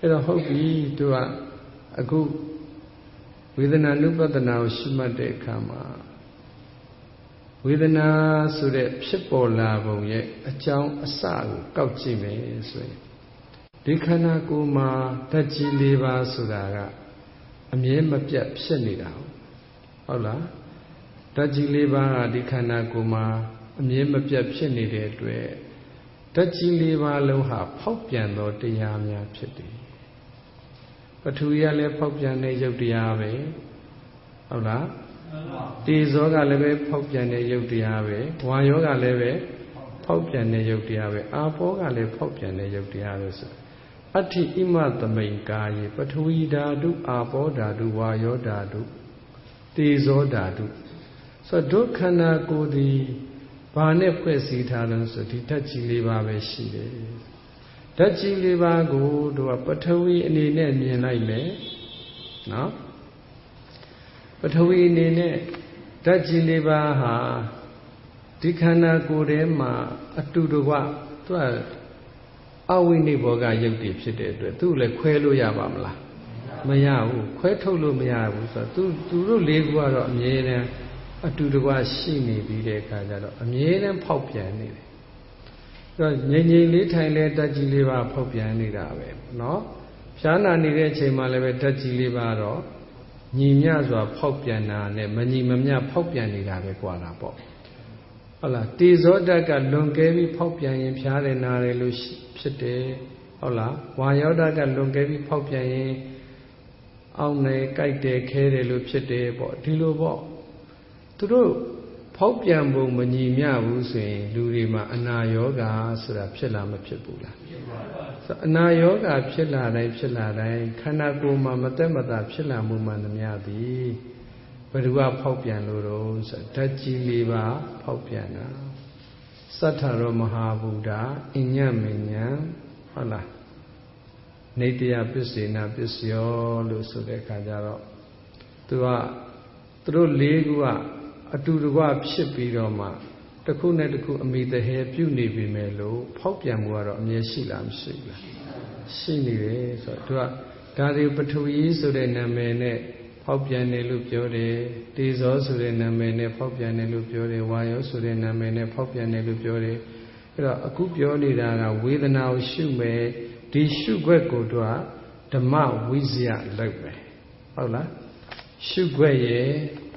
အဲ့တော့ဟုတ်ပြီသူကအခုဝေဒနာနုပဒနာကိုရှုမှတ်တဲ့အခါမှာဝေဒနာဆိုတဲ့ဖြစ်ပေါ်လာပုံရဲ့အကြောင်းအစကိုကောက်ကြည့်မယ်ဆိုရင်ဒီခန္ဓာကိုယ်မှာဓာတ်ကြီး၄ပါးဆိုတာကအမြဲမပြတ်ဖြစ်နေတာဟုတ်လားဓာတ်ကြီး၄ပါးကဒီခန္ဓာကိုယ်မှာအမြဲမပြတ်ဖြစ်နေတဲ့အတွက်ဓာတ်ကြီး၄ပါးလုံးဟာဖောက်ပြန်သောတရားများဖြစ်တယ်ပထဝီကလည်းဖောက်ပြန်တဲ့ရုပ်တရားပဲဟုတ်လားတေဇောကလည်းပဲဖောက်ပြန်တဲ့ရုပ်တရားပဲဝါယောကလည်းပဲဖောက်ပြန်တဲ့ရုပ်တရားပဲအာဘောကလည်းဖောက်ပြန်တဲ့ရုပ်တရားပဲဆိုအဋ္ဌိဣမသမိန်ကာယေပထဝီဓာတုအာဘောဓာတုဝါယောဓာတုတေဇောဓာတုဆိုဒုက္ခန္ဓာကိုယ်ဒီဘာနဲ့ဖွဲ့စည်းထားလို့ဆိုဒီဓာတ်ကြီး၄ပါးပဲရှိတယ်ဓာတ်ကြီး၄ပါးကိုတို့ကပထဝီအနေနဲ့မြင်လိုက်မယ်နော်ပထဝီအနေနဲ့ဓာတ်ကြီး၄ပါးဟာဒီခန္ဓာကိုယ်ထဲမှာအတူတကွသူကအဝိနိဘောဂယုတ်တိဖြစ်တဲ့အတွက်သူ့လည်းခွဲလို့ရပါမလားမရဘူးခွဲထုတ်လို့မရဘူးဆိုတော့သူတို့၄ခုကတော့အမြဲတမ်းအတူတကွရှိနေပြီးတဲ့အခါကျတော့အမြဲတမ်းဖောက်ပြန်နေတယ်အဲ့တော့ငြိမ်ငြိမ်လေးထိုင်လဲဓာတ်ကြီး၄ပါးဖောက်ပြန်နေတာပဲနော်ဖြားနာနေတဲ့အချိန်မှာလည်းပဲဓာတ်ကြီး၄ပါးတော့ညီမျှစွာဖောက်ပြန်တာနဲ့မညီမမျှဖောက်ပြန်နေတာပဲကွာတာပေါ့ဟုတ်လားတေဇောဓာတ်ကလွန်ကဲပြီးဖောက်ပြန်ရင်ဖြားတယ်နာတယ်လို့ဖြစ်တယ်ဟုတ်လားဝါယောဓာတ်ကလွန်ကဲပြီးဖောက်ပြန်ရင်အောင်းတယ်ကြိုက်တယ်ခဲတယ်လို့ဖြစ်တယ်ပေါ့ဒီလိုပေါ့သူတို့ဖောက်ပြန်ပုံမညီမျှဘူးဆိုရင်လူတွေမှာအနာယောဂါဆိုတာဖြစ်လာမဖြစ်ဘူးလားဖြစ်ပါဘူးဆိုအနာယောဂါဖြစ်လာတိုင်းခန္ဓာကိုယ်မှာမသက်မသာဖြစ်လာမှုမှန်သမျှသည်ဘယ်သူကဖောက်ပြန်လို့တော့ဆိုဓာတ်ကြီး၄ပါးဖောက်ပြန်တာသတ္ထရောမဟာဗုဒ္ဓအညမဉ္ဉံဟုတ်လားနေတယပစ္စေနာပစ္စယောလို့ဆိုတဲ့အခါကျတော့သူတို့၄ခုကအတူတကွဖြစ်ပြီးတော့မှတစ်ခုနဲ့တစ်ခုအမိတဟဲပြုနေပြီမဲ့လို့ဖောက်ပြန်မှုကတော့အမြဲရှိလားမရှိဘူးလားရှိနေတယ်ဆိုတော့သူကဒါတွေပထဝီဆိုတဲ့နာမည်နဲ့ဖောက်ပြန်တယ်လို့ပြောတယ်တေဇောဆိုတဲ့နာမည်နဲ့ဖောက်ပြန်တယ်လို့ပြောတယ်ဝါယောဆိုတဲ့နာမည်နဲ့ဖောက်ပြန်တယ်လို့ပြောတယ်အဲ့တော့အခုပြောနေတာကဝေဒနာကိုရှုမယ်ဒီရှုခွက်ကိုသူကဓမ္မဝိဇ္ဇယလောက်ပဲဟုတ်လားရှုခွက်ရဲ့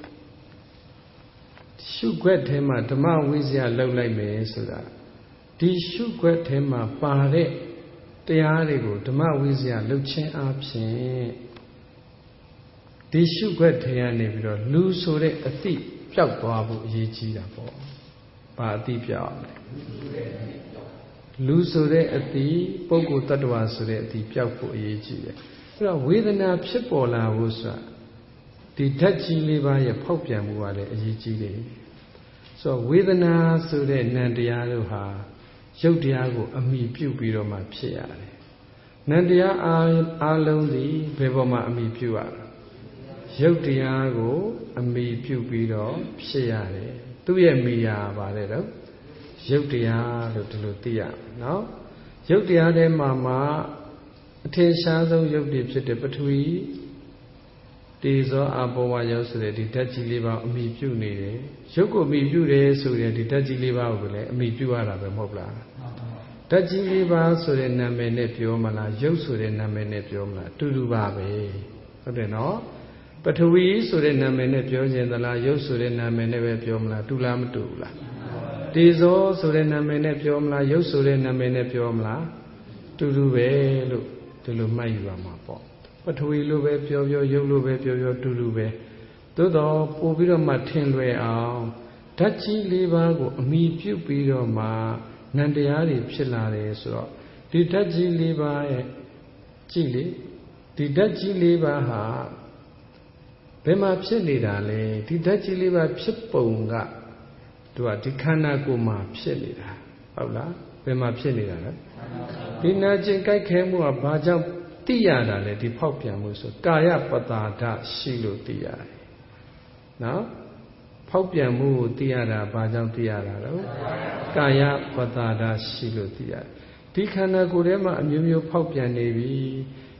ရှုခွက်ထဲမှာဓမ္မဝိဇ္ဇယလောက်လိုက်မယ်ဆိုတာဒီရှုခွက်ထဲမှာပါတဲ့တရားတွေကိုဓမ္မဝိဇ္ဇယလောက်ခြင်းအပြင်ဒီရှုခွက်ထဲကနေပြီးတော့လူဆိုတဲ့အသိပျောက်သွားဖို့အရေးကြီးတာပေါ့။ဘာအသိပျောက်လဲ။လူဆိုတဲ့အသိပုဂ္ဂိုလ်တ attva ဆိုတဲ့အသိပျောက်ဖို့အရေးကြီးတယ်။အဲ့တော့ဝေဒနာဖြစ်ပေါ်လာဖို့ဆိုတာဒီဓာတ်ကြီး၄ပါးရဲ့ဖောက်ပြန်မှုကလည်းအရေးကြီးတယ်။ဆိုတော့ဝေဒနာဆိုတဲ့နံတရားတို့ဟာရုပ်တရားကိုအမိပြုပြီးတော့မှဖြစ်ရတယ်။နံတရားအားလုံးသည်ဘယ်ပေါ်မှာအမိပြုရလဲ။ရုပ်တရားကိုအမိပြုပြီးတော့ဖြစ်ရတယ်။သူ့ရဲ့မိယာပါတယ်တော့ရုပ်တရားလို့ဒီလိုသိရမယ်နော်။ရုပ်တရားထဲမှာအထင်ရှားဆုံးရုပ်တွေဖြစ်တဲ့ပထဝီတေဇောအာဘောဝါယောဆိုတဲ့ဒီဓာတ်ကြီး၄ပါးအမိပြုနေတယ်ရုပ်ကိုအမိပြုတယ်ဆိုတဲ့ဒီဓာတ်ကြီး၄ပါးကိုလည်းအမိပြုရတာပဲမဟုတ်လားဓာတ်ကြီး၄ပါးဆိုတဲ့နာမည်နဲ့ပြောမလားရုပ်ဆိုတဲ့နာမည်နဲ့ပြောမလားတူတူပါပဲဟုတ်တယ်နော်ပထဝီဆိုတဲ့နာမည်နဲ့ပြောခြင်းသလားရုပ်ဆိုတဲ့နာမည်နဲ့ပဲပြောမလားတူလားမတူဘူးလားတေဇောဆိုတဲ့နာမည်နဲ့ပြောမလားရုပ်ဆိုတဲ့နာမည်နဲ့ပြောမလားတူတူပဲလို့ဒီလိုမှတ်ယူရမှာပေါ့ပထဝီလိုပဲပြောရုပ်လိုပဲပြောတူတူပဲသို့တော့ပို့ပြီးတော့မှထင်လွယ်အောင်ဓာတ်ကြီး၄ပါးကိုအမိပြုတ်ပြီးတော့မှနံတရားတွေဖြစ်လာတယ်ဆိုတော့ဒီဓာတ်ကြီး၄ပါးရဲ့ကြည့်လေဒီဓာတ်ကြီး၄ပါးဟာဘယ်မှာဖြစ်နေတာလဲဒီဓာတ်ကြီး၄ပါးဖြစ်ပုံကသူကဒီခန္ဓာကိုယ်မှာဖြစ်နေတာဟုတ်လားဘယ်မှာဖြစ်နေတာလဲဒီနာကျင်ကြိုက်ခဲမှုကဘာကြောင့်သိရတာလဲဒီဖောက်ပြန်မှုဆိုကာယပတာဒရှိလို့သိရတယ်နော်ဖောက်ပြန်မှုကိုသိရတာဘာကြောင့်သိရတာလဲကာယပတာဒရှိလို့သိရတယ်ဒီခန္ဓာကိုယ်ထဲမှာအမျိုးမျိုးဖောက်ပြန်နေပြီ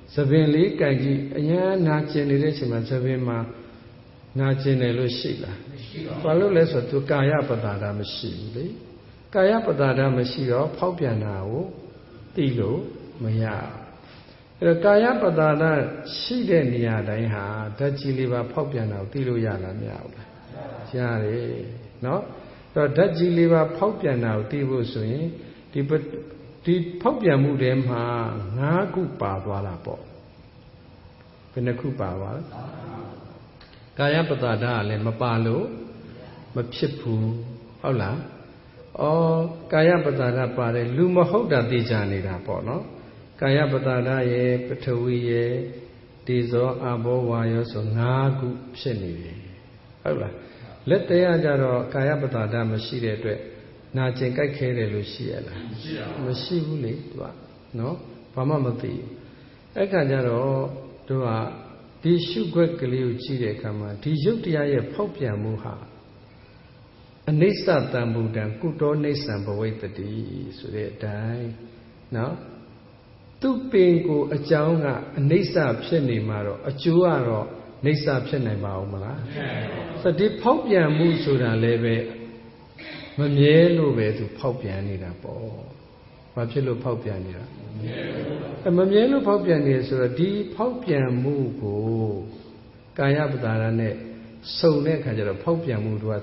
Sabin Lee Kaji, Ayana generation, Sabima, Najanelo Shila. Follow less to Kaya Padada Mashi. Kaya Padada Mashi or Paupianao, Tilo, Maya. Kaya Padada, she then Yada, Dajiliva Paupiano, Tilo Yana Miao. Jari, no? The Dajiliva Paupiano, Tivo Swing, the Paupiamu dem ha, Naku Padwala Po. Penaku Pawa Kaya Padada, Lemapalo, Mapipu, Ola, or Kaya Padada Pare, Lumahoda Dijani Rapono, Kaya Padada ye, Petawi, Dizo, Abo, Wayos, or Nagu Sheni. Ola, let the Ajaro Kaya Padada Mashire, Najinka Kere Luciela, Mashibuli, no, Pamamati. Ekajaro. Di sugar glue chile kama, di yutia popia muha. A nisa tambudan, kuto nisa bawetadi, so they die. Now, two pingu a jaunga, a nisa penny maro, a juaro, nisa penny baumala. So di popia musura leve, Mamielo to popia nida po. Papilo popia nida. A Mamielo Popian is a deep Popian Mugo Kaya Badarane, so neck had a Popian Mudu,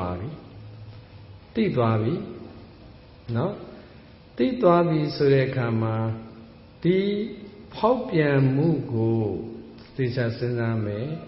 Tidwavi, no? Tidwavi Surekama, the Popian Mugo, Tisasame,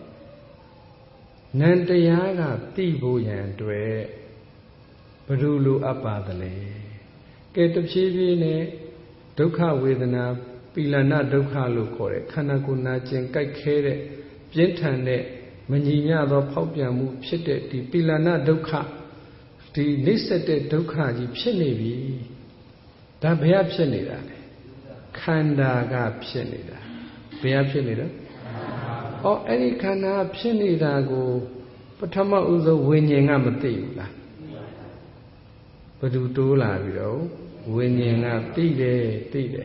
Nantayaga, Tibuyan, Dwe, Padulu Apadale, get the Chivine. Dukha Vedana, Pilana Dukha Lukore, Kanakuna Jen Kaikere, Jentane, Manina the Paupiamu, Pite, the Pilana Dukha, the Nisete Dukha, the Pshenevi, Dabia Pshenida, Kanda Gap Pshenida, Bea Pshenida, or any Kana Pshenida go, Patama Uzo winning Amatila. Padutula, you winning up tide,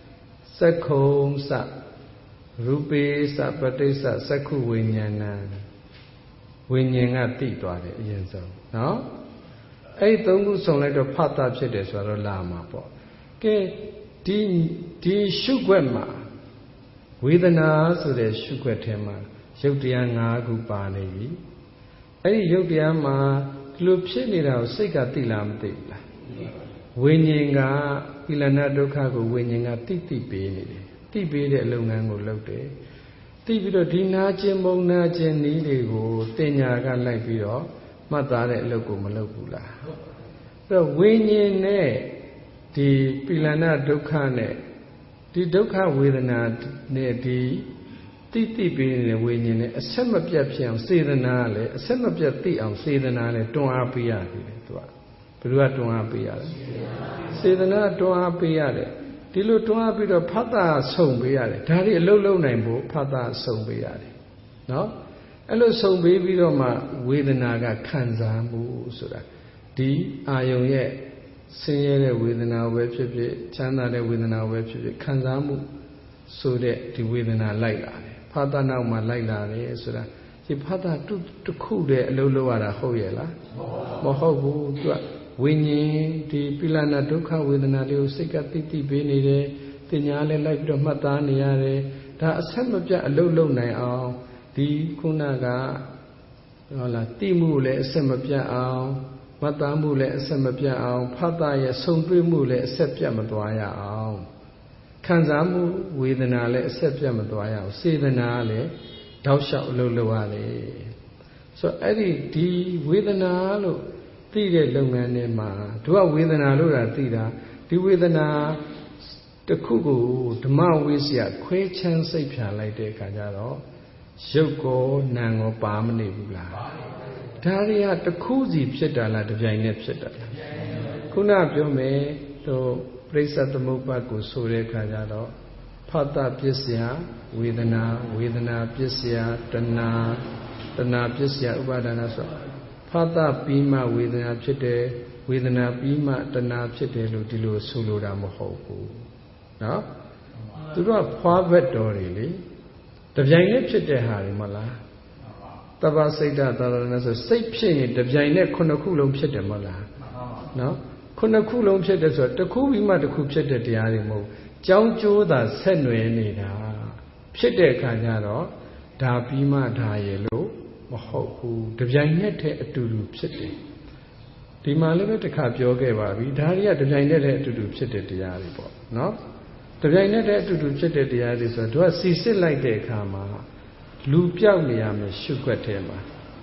Sakom sa, Rupi sa, Patisa, Saku winyana, winning up tide, yes, no? I don't so like a part of Chedes or a lama. Okay, di Shugwema, with an ass of the Shugwetema, Shutianga Gupani, I Yogiama, Club Shenida, Sika Tilam Tila. Winninga, Pilana Dokago, winning a titi baby, Tibi alone and go look there. Tibido Dina Jimona Jenny go, Tenyaga like Bido, Matare Loco Malopula. The winning the Pilana Dokane, the Doka with an ad near the Titi being winning a semapian, say the nale, a semapian, say the nale, don't appear. Purua Tonga Piale. Say the na Tonga Piale. Tilo Tonga Pito Pata Song Piale. Tari Lolo Nambo Pata Song Piale. No? Hello Song Baby Roma with the Naga Kanzamu Sura. D. Ayon ye. Senior within our website, China within our website, Kanzamu. So that the within our light. Pata now my light Sura. The Pata to cool the Lolo at a hoyela. Mohobu. Winning the Pilana Duka with an Adio Sikatiti Benide, Tinyale like the Mataniare, that Samaja Lolo Nao, the Kunaga, Timule Semapia, Matamule Semapia, Pataya Sombri Mule Sepia Maduaya, Kanzamu with an Ale Sepia Maduaya, see the Nale, thou shalt Loloale. So Eddie D with an alo. Tide Longanema, do a within Alura Tida, do within a the Kugu, the Mawisia, Quachan Sapia like the Kajaro, Shoko, Nango, Pamani Bula. Taria, the Kuzi Pseta like the Janet Pseta. Kuna Piome, to place at the Mopaku Sure Kajaro, Pata Pisia, within a Pisia, Tana Pisia, Ubadana. Pata Pima with an abchete, with an abima, the nabchete, Ludilo Sulura Mohoku. No? သူတို့ကဖွားဘက်တော်တွေလေတပြိုင်နဲ့ဖြစ်တဲ့ဟာတွေမလားတပ္ပစိတ်တသာရဏဆိုစိတ်ဖြစ်ရင်တပြိုင်နဲ့ခုနှစ်ခုလုံးဖြစ်တယ်မဟုတ်လားနော်ခုနှစ်ခုလုံးဖြစ်တယ်ဆိုတော့တစ်ခုပြီးမှတစ်ခုဖြစ်တဲ့တရားတွေမဟုတ်ကြောင်းကျိုးသာဆက်နွယ်နေတာဖြစ်တဲ့အခါကျတော့ဒါပြီးမှဒါရဲ့လို့မဟုတ်ဘူးတပြိုင်နဲ့တည်းအတူတူဖြစ်တယ်ဒီမှာလည်းပဲတစ်ခါပြောခဲ့ပါပြီဒါတွေကတပြိုင်နဲ့တည်းအတူတူဖြစ်တဲ့တရားတွေပေါ့နော်တပြိုင်နဲ့တည်းအတူတူဖြစ်တဲ့တရားတွေဆိုတော့သူကစီစစ်လိုက်တဲ့အခါမှာလူပြောက်နေရမယ်ရှုွက်ထဲမှာ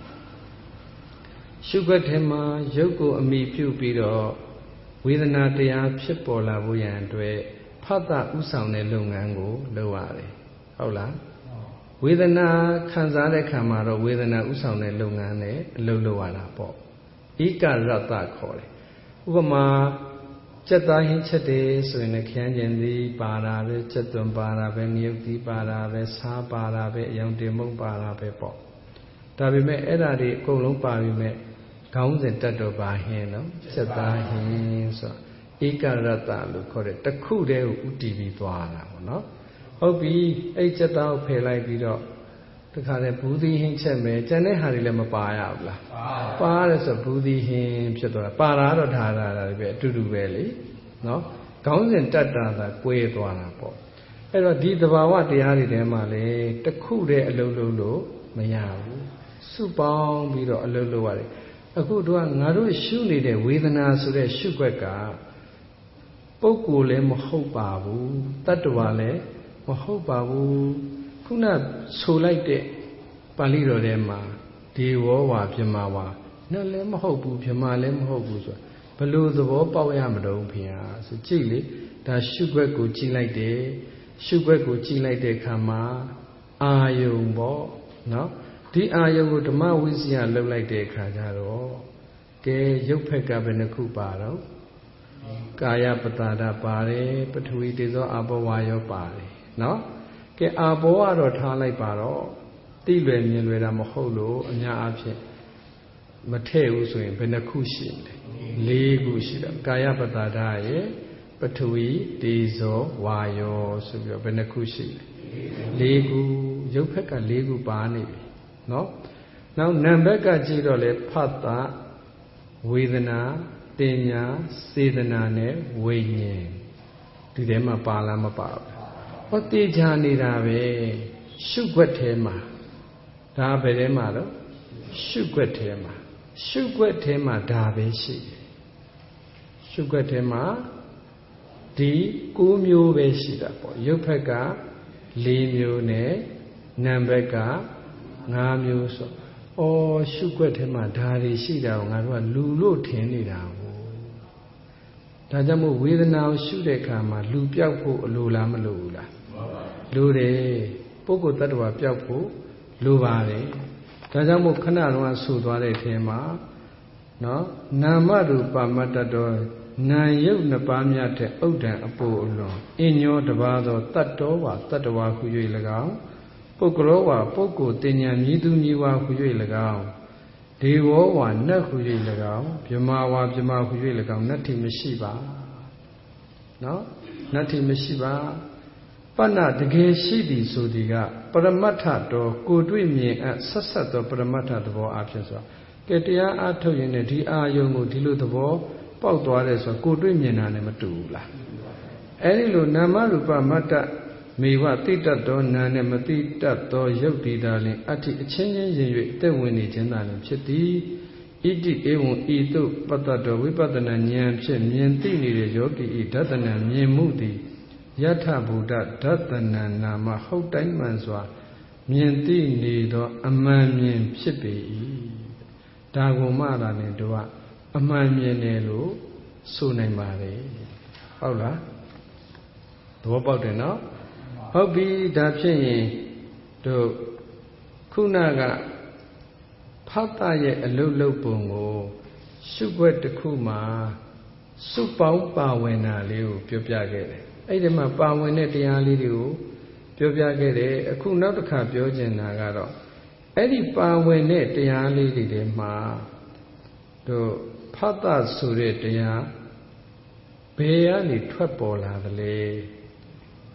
ရှုွက်ထဲမှာရုပ်ကိုအမိပြုပြီးတော့ဝေဒနာတရားဖြစ်ပေါ်လာဖို့ရန်အတွက်ဖတ်တာဥဆောင်တဲ့လုပ်ငန်းကိုလုပ်ရတယ်ဟုတ်လားဝေဒနာခံစားတဲ့ခံမှာတော့ဝေဒနာဥဆောင်တဲ့လုပ်ငန်းနဲ့အလုပ်လုပ်ရတာပေါ့ဧကရတ္တခေါ်တယ်ဥပမာစက်သားဟင်းချက်တယ်ဆိုရင်လည်းခရမ်းကျင်သည်ပါတာပဲစက်သွန်ပါတာပဲငရုတ်သီးပါတာပဲစားပါတာပဲအယောင်တင်မုံပါတာပဲပေါ့ဒါပေမဲ့အဲ့ဒါတွေအကုန်လုံးပါပြီမဲ့ခေါင်းစဉ်တတ်တော့ပါဟင်းနော်စက်သားဟင်းဆိုဧကရတ္တလို့ခေါ်တယ်တစ်ခုတည်းကိုဥတည်ပြီးသွားတာပေါ့နော်ဟုတ်ပြီအဲ့စက်သားကိုဖယ်လိုက်ပြီးတော့တခါလဲဘူးသီးဟင်းချက်မယ်ကျန်တဲ့ဟာတွေလည်းမပါရဘူးလားပါရတယ်ဆိုဘူးသီးဟင်းဖြစ်သွားတာပါတာတော့ထားတာပဲအတူတူပဲလေနော်ခေါင်းစဉ်တတ်တာသာကွဲသွားတာပေါ့အဲ့တော့ဒီသဘာဝတရားတွေထဲမှာလေတစ်ခုတည်းအလုံးလုံးလို့မရဘူးစုပေါင်းပြီးတော့အလုံးလုံးရတယ်အခုတို့ကငါတို့ရှုနေတဲ့ဝေဒနာဆိုတဲ့ရှုွက်ကပုဂ္ဂိုလ်လည်းမဟုတ်ပါဘူးတတ္တဝါလည်းမဟုတ်ပါဘူးခုနဆိုလိုက်တဲ့ပါဠိတော်ထဲမှာဒေဝဝါပြမဝါနဲ့လည်းမဟုတ်ဘူးပြမလည်းမဟုတ်ဘူးဆိုဘလို့သဘောပေါက်ရမလို့ဖေဟာဆိုကြည့်လေဒါရှုွက်ကိုကြည့်လိုက်တယ်ရှုွက်ကိုကြည့်လိုက်တဲ့အခါမှာအာယုံပေါ့နော်ဒီအာယုံကိုဓမ္မဝိဇ္ဇာလှုပ်လိုက်တဲ့အခါကျတော့ကဲရုပ်ဖက်ကဘယ်နှခုပါတော့ကာယပတာဒပါတယ်ပထဝီတေဇောအာဘောဝါယောပါတယ်နော်ကဲအာဘောကတော့ထားလိုက်ပါတော့တိလွယ်မြင်လွယ်တာမဟုတ်လို့အများအားဖြင့်မထည့်ဘူးဆိုရင်ဘယ်နှခုရှိလဲ၄ခုရှိတယ်ကာယပတာဒရဲ့ပထဝီတေဇောဝါယောဆိုပြီးတော့ဘယ်နှခုရှိလဲ၄ခုရုပ်ဖက်က၄ခုပါနေပြီနော်နောက်နာမ်ဘက်ကကြည့်တော့လေဖတ်တာဝေဒနာတင်ညာစေတနာနဲ့ဝိညာဉ်ဒီထဲမှာပါလားမပါဘူးဟောတေချာနေတာပဲရှုွက်ထဲမှာဒါဘယ်ထဲမှာတော့ရှုွက်ထဲမှာရှုွက်ထဲမှာဒါပဲရှိတယ်ရှုွက်ထဲမှာဒီ9မျိုးပဲရှိတာပေါ့ရုပ်ဖက်က4မျိုးနဲ့နာမ်ဘက်က5မျိုးဆိုရှုွက်ထဲမှာဒါတွေရှိတာကိုငါတို့ကလူလို့ထင်နေတာကိုဒါကြောင့်မို့ဝေဒနာကိုရှုတဲ့အခါမှာလူပြောက်ဖို့အလိုလားမလိုဘူးလားလိုတယ်ပုဂ္ဂိုလ်တ attva ပြောက်ဖို့လိုပါတယ်ဒါကြောင့်မို့ခဏတော့ဆူသွားတဲ့အထဲမှာနော်နာမရူပမတ္တတော်နာယုတ်နှစ်ပါးများတဲ့ဥဒ္ဒံအပိုအလွန်အညောတပါးသောတတ္တောဝါတတ္တဝါဟု၍၎င်းပုဂ္ဂလောဝါပုဂ္ဂိုလ်တင်ညာမြည်သူမြည်ဝါဟု၍၎င်းဒေဝဝါနတ်ဟု၍၎င်းဗြဟ္မာဝါဗြဟ္မာဟု၍၎င်းနတ္ထိမရှိပါနော်နတ္ထိမရှိပါပဏ္ဏတကယ်ရှိသည်ဆိုသည်ကပရမတ္ထတော်ကိုတွေ့မြင်ဆက်ဆက်သောပရမတ္ထသဘောအဖြစ်ဆိုကဲတရားအားထုတ်ရင်လည်းဒီအာယုံကိုဒီလိုသဘောပေါက်သွားတယ်ဆိုကိုတွေ့မြင်တာနဲ့မတူဘူးလားအဲ့ဒီလိုနာမရူပမတ္တမေဝတိတတ်သောနာနဲ့မတိတတ်သောရုပ်တည်တာလင်အဋ္ဌိအချင်းချင်းရင်၍အသက်ဝင်နေခြင်းသာလင်ဖြစ်သည်ဣတိဧဝံဤသို့ပတ္တတော်ဝိပဿနာဉာဏ်ဖြင့်မြင်သိနေတဲ့ယောဂီဤဒသနာမြင်မှုသည်ယထဗုဒ္ဓဒသနာနာမဟုတ်တိုင်းမှန်စွာမြင်သိနေသောအမှန်မြင်ဖြစ်ပေ၏ဒါကိုမှသာနဲ့တို့ကအမှန်မြင်တယ်လို့ဆိုနိုင်ပါတယ်ဟုတ်လားသဘောပေါက်တယ်နော်ဟုတ်ပြီဒါဖြစ်ရင်တို့ခုနကဖတ်တာရဲ့အလုတ်လုတ်ပုံကိုရှုွက်တစ်ခုမှာစုပေါင်းပါဝင်တာလေးကိုပြောပြခဲ့တယ်အဲ့ဒီမှာပါဝင်တဲ့တရားလေးတွေကိုပြောပြခဲ့တယ်အခုနောက်တစ်ခါပြောချင်တာကတော့အဲ့ဒီပါဝင်တဲ့တရားလေးတွေထဲမှာတို့ဖတ်တာဆိုတဲ့တရားဘယ်ကနေထွက်ပေါ်လာသလဲဘ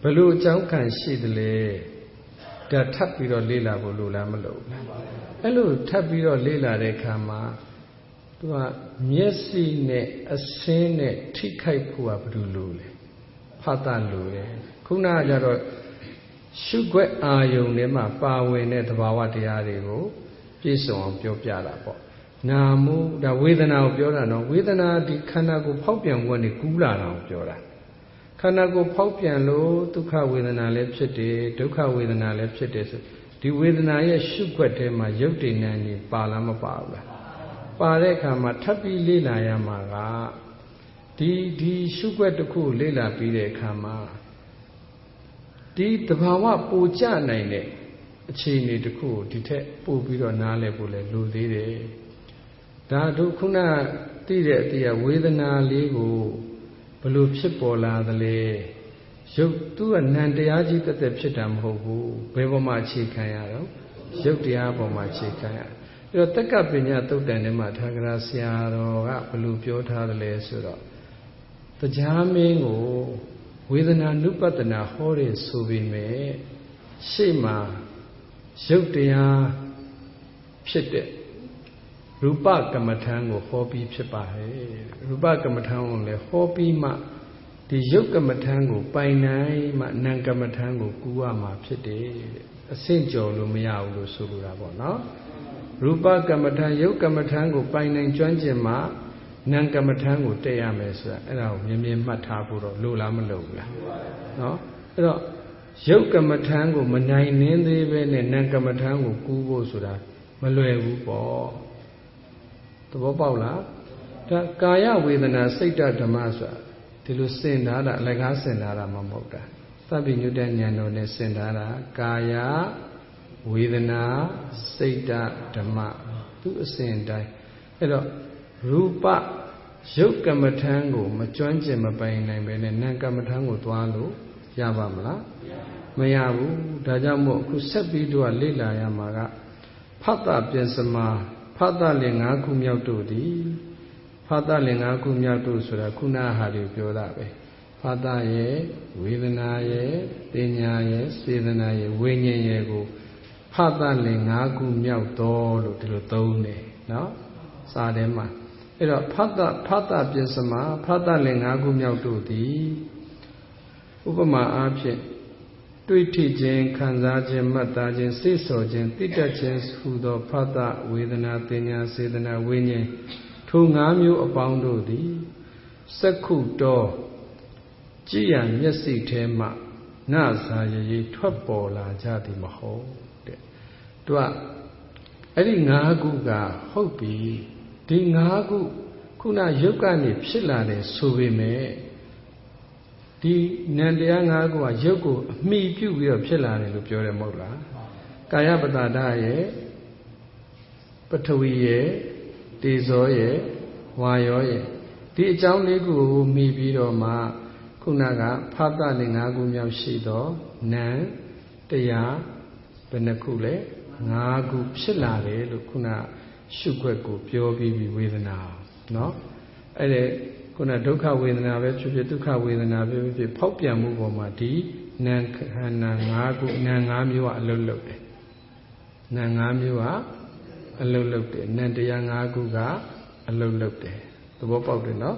လူအကြောင်းခံရှိတယ်လေဒါထပ်ပြီးတော့လေ့လာဖို့လိုလားမလိုဘူးလားအဲ့လိုထပ်ပြီးတော့လေ့လာတဲ့အခါမှာသူကမျက်စိနဲ့အစင်းနဲ့ထိခိုက်ဖို့ကဘယ်လိုလိုလဲဖတ်တာလိုတယ်ခုနကကြတော့ရှုခွက်အာယုံထဲမှာပါဝင်တဲ့သဘာဝတရားတွေကိုပြည့်စုံအောင်ပြောပြတာပေါ့နာမှုဒါဝေဒနာကိုပြောတာနော်ဝေဒနာဒီခန္ဓာကိုယ်ဖောက်ပြန်မှုကနေကူးလာတာကိုပြောတာခန္ဓာကိုယ်ဖောက်ပြန်လို့ဒုက္ခဝေဒနာလည်းဖြစ်တယ်ဒုက္ခဝေဒနာလည်းဖြစ်တယ်ဆိုဒီဝေဒနာရဲ့ရှုခွက်ထဲမှာရုပ်တည်နေနေပါလားမပါဘူးလားပါတဲ့အခါမှာထပ်ပြီးလေ့လာရမှာကဒီရှုခွက်တစ်ခုလေ့လာပြီးတဲ့အခါမှာဒီသဘာဝပိုကျနိုင်တဲ့အခြေအနေတစ်ခုကိုဒီထက်ပို့ပြီးတော့နားလည်ဖို့လည်းလိုသေးတယ်ဒါတို့ခုနသိတဲ့အတိအဝေဒနာလေးကိုဘလို့ဖြစ်ပေါ်လာသလဲရုပ်သူကနံတရားကြီးတက်တက်ဖြစ်တာမဟုတ်ဘူးဘယ်ပေါ်မှာအခြေခံရတော့ရုပ်တရားပေါ်မှာအခြေခံရအဲ့တော့တက္ကပညာသုတ်တန်ထဲမှာထာဂရဆရာတော်ကဘလို့ပြောထားသလဲဆိုတော့တရားမင်းကိုဝေဒနာနုပတနာဟောတယ်ဆိုပေမဲ့ရှေ့မှာရုပ်တရားဖြစ်တဲ့ရူပကမ္မထံကိုဟောပြီးဖြစ်ပါတယ်ရူပကမ္မထံကိုလည်းဟောပြီးမှဒီရုပ်ကမ္မထံကိုပိုင်နိုင်မှနာမ်ကမ္မထံကိုကူးရမှာဖြစ်တယ်အဆင့်ကျော်လို့မရဘူးလို့ဆိုလိုတာပေါ့နော်ရူပကမ္မထံရုပ်ကမ္မထံကိုပိုင်နိုင်ကျွမ်းကျင်မှနာမ်ကမ္မထံကိုတက်ရမယ်ဆိုတာအဲ့ဒါကိုမြင်မြင်မှတ်ထားဖို့တော့လိုလားမလိုဘူးလားနော်အဲ့တော့ရုပ်ကမ္မထံကိုမနိုင်နှင်းသေးပဲနဲ့နာမ်ကမ္မထံကိုကူးဖို့ဆိုတာမလွယ်ဘူးပေါ့သဘောပေါက်လားဒါကာယဝေဒနာစိတ်ဓမ္မဆိုတာဒီလိုစင်ထားတာအလကားစင်ထားတာမဟုတ်တာသဗ္ဗညုတဉာဏ်တော်နဲ့စင်ထားတာကာယဝေဒနာစိတ်ဓမ္မသူအစဉ်တိုင်းအဲ့တော့ရူပရုပ်ကမ္မထံကိုမကျွမ်းကျင်မပိုင်နိုင်ပဲနဲ့နာမ်ကမ္မထံကိုသွားလို့ရပါမလားမရဘူးဒါကြောင့်မို့အခုဆက်ပြီးတော့လေ့လာရမှာကဖတ်တာပြင်စမာဖတ်တာလင်၅ခုမြောက်တို့သည်ဖတ်တာလင်၅ခုမြောက်တို့ဆိုတာခုနဟာတွေပြောတာပဲဖတ်တာရဲ့ဝေဒနာရဲ့တင်ညာရဲ့စေတနာရဲ့ဝိညာဉ်ရဲ့ကိုဖတ်တာလင်၅ခုမြောက်တော်လို့ဒီလိုသုံးတယ်နော်စာထဲမှာအဲ့တော့ဖတ်တာပြင်စမာဖတ်တာလင်၅ခုမြောက်တို့သည်ဥပမာအားဖြင့်တွေ့ထိခြင်းခံစားခြင်းမှတ်သားခြင်းစိတ်ဆော်ခြင်းတိတ္တခြင်းဟူသောဖတ်တာဝေဒနာတင်ညာစေတနာဝိညာဉ်ထို၅မျိုးအပေါင်းတို့သည်စက္ခုတော်ကြည်ရမျက်စိထဲမှနဇာရည်ထွက်ပေါ်လာကြသည်မဟုတ်တဲ့သူကအဲ့ဒီ၅ခုကဟုတ်ပြီဒီ၅ခုခုနရုပ်ကနေဖြစ်လာတယ်ဆိုပေမဲ့ဒီနံတရား၅ခုကရုပ်ကိုအမိပြုပြီးတော့ဖြစ်လာတယ်လို့ပြောတယ်မဟုတ်လားကာယပတ္တာရဲ့ပထဝီရဲ့တေဇောရဲ့ဝါယောရဲ့ဒီအကြောင်းလေးခုကိုမိပြီးတော့မှခုနကဖသနဲ့၅ခုမြောက်ရှိတော့နံတရားဘယ်နှခုလဲ၅ခုဖြစ်လာတယ်လို့ခုနရှုခွက်ကိုပြောပြီးပြီဝေဒနာเนาะအဲ့ဒါခုနဒုက္ခဝေဒနာပဲဖြစ်ဖြစ်ဒုက္ခဝေဒနာပဲဖြစ်ဖြစ်ဖောက်ပြန်မှုပေါ်မှာဒီနံခန္ဓာ၅ခုနံ၅မျိုးကအလုံးလုံးတယ်နံ၅မျိုးကအလုံးလုံးတယ်နံတရား၅ခုကအလုံးလုံးတယ်သဘောပေါက်တယ်နော်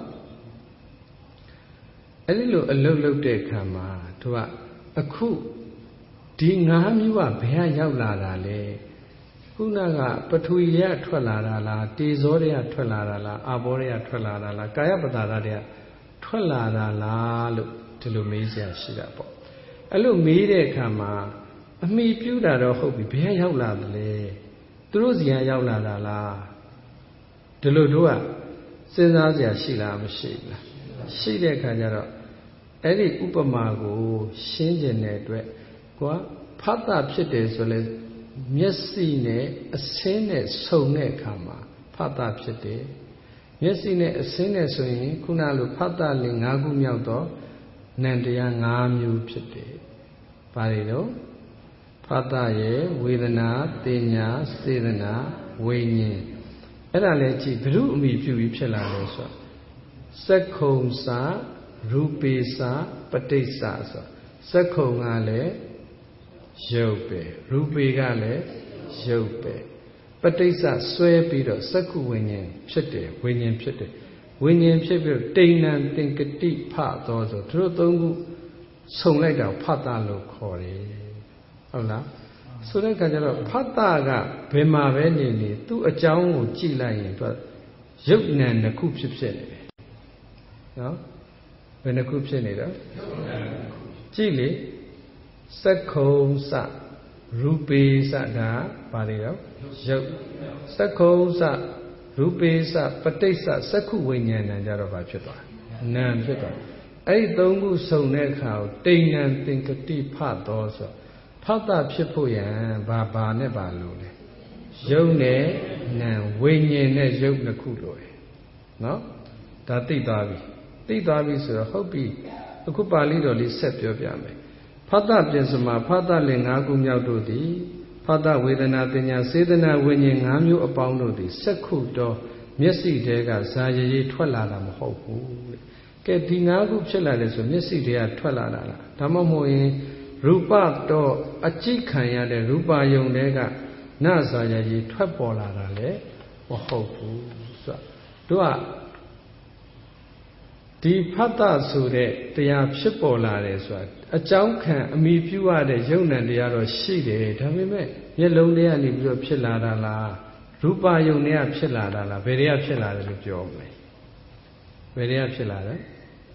အဲ့ဒီလိုအလုံးလုံးတဲ့အခါမှာသူကအခုဒီ၅မျိုးကဘယ်ရောက်လာတာလဲခုနကပထဝီရဲ့ထွက်လာတာလားတေဇောရဲ့ထွက်လာတာလားအာဘောရဲ့ထွက်လာတာလားကာယပတ္တာရဲ့ထွက်လာတာလားလို့ဒီလိုမေးစရာရှိတာပေါ့အဲ့လိုမေးတဲ့အခါမှာအမိပြုတာတော့ဟုတ်ပြီဘယ်ရောက်လာသလဲသူတို့စီကရောက်လာတာလားဒီလိုတို့ကစဉ်းစားစရာရှိလားမရှိဘူးလားရှိတဲ့အခါကျတော့အဲ့ဒီဥပမာကိုရှင်းကျင်တဲ့အတွက်ကိုကဖတ်တာဖြစ်တယ်ဆိုလဲမျက်စိနဲ့အဆင်းနဲ့ဆုံတဲ့အခါမှာဖတ်တာဖြစ်တယ်မျက်စိနဲ့အဆင်းနဲ့ဆိုရင်ခုနလိုဖတ်တာလင်၅ခုမြောက်တော့နံတရား၅မျိုးဖြစ်တယ်။ဘာတွေတော့ဖတ်တာရဲ့ဝေဒနာတင်ညာစေတနာဝိညာဉ်အဲ့ဒါလည်းကြည့်ဘုရုအမိပြုပြီးဖြစ်လာလို့ဆိုစက္ခုံစာရူပေစာပဋိစ္စဆိုစက္ခုံကလည်းရုပ်ပဲရူပေကလည်းရုပ်ပဲပဋိစ္စဆွဲပြီးတော့စက္ခုဝိညာဉ်ဖြစ်တယ်ဝိညာဉ်ဖြစ်တယ်ဝိညာဉ်ဖြစ်ပြီးတိဏ္ဏသင်္ကတိဖသောဆိုသူတို့သုံးခုဆုံလိုက်တာဖတ်တာလို့ခေါ်တယ်ဟုတ်လားဆိုတဲ့အခါကျတော့ဖတ်တာကဘယ်မှာပဲနေသူ့အကြောင်းကိုကြည့်လိုက်ရင်သူရုပ်နာနှစ်ခုဖြစ်နေတယ်နော်ဘယ်နှစ်ခုဖြစ်နေတော့ကြည့်လေစက္ခုံစရူပေစဒါပါလေတော့ရုပ်စက္ခုံစရူပေစပဋိစ္စစက္ခုဝိညာဏံကြတော့ဘာဖြစ်သွားနာမ်ဖြစ်သွားအဲ့ဒီသုံးခုစုံတဲ့အခါကိုတိဏ္ဏသင်္ကတိဖသောဆိုဖတ်တာဖြစ်ဖို့ရန်ဘာနဲ့ဘာလို့လဲရုပ်နဲ့နာမ်ဝိညာဉ်နဲ့ရုပ်နှစ်ခုလို့တယ်နော်ဒါသိသွားပြီဆိုတော့ဟုတ်ပြီအခုပါဠိတော်လေးဆက်ပြောပြမယ်ဖတ်တာပြင်စမှာဖတ်တာလင်၅ခုမြောက်တို့သည်ဖတ်တာဝေဒနာပညာစေတနာဝိညာဉ်၅မျိုးအပေါင်းတို့သည်စက္ခုတော်မျက်စိတဲကဇာရည်ထွက်လာတာမဟုတ်ဘူးတဲ့ကဲဒီ၅ခုဖြစ်လာတယ်ဆိုမျက်စိတဲကထွက်လာတာလားဒါမှမဟုတ်ရင်ရူပတော်အကြည့်ခံရတဲ့ရူပယုံတဲကနဇာရည်ထွက်ပေါ်လာတာလေမဟုတ်ဘူးဆိုတော့ဒီဖတ်တာဆိုတဲ့တရားဖြစ်ပေါ်လာတယ်ဆိုတာအကြောင်းခံအမိပြုရတဲ့ယုံနံတရားတော့ရှိတယ်ဒါပေမဲ့မျက်လုံးထဲကနေပြီးတော့ဖြစ်လာတာလားရူပယုံတွေကဖြစ်လာတာလားဘယ်တွေကဖြစ်လာတယ်လို့ပြောမလဲဘယ်တွေကဖြစ်လာတယ်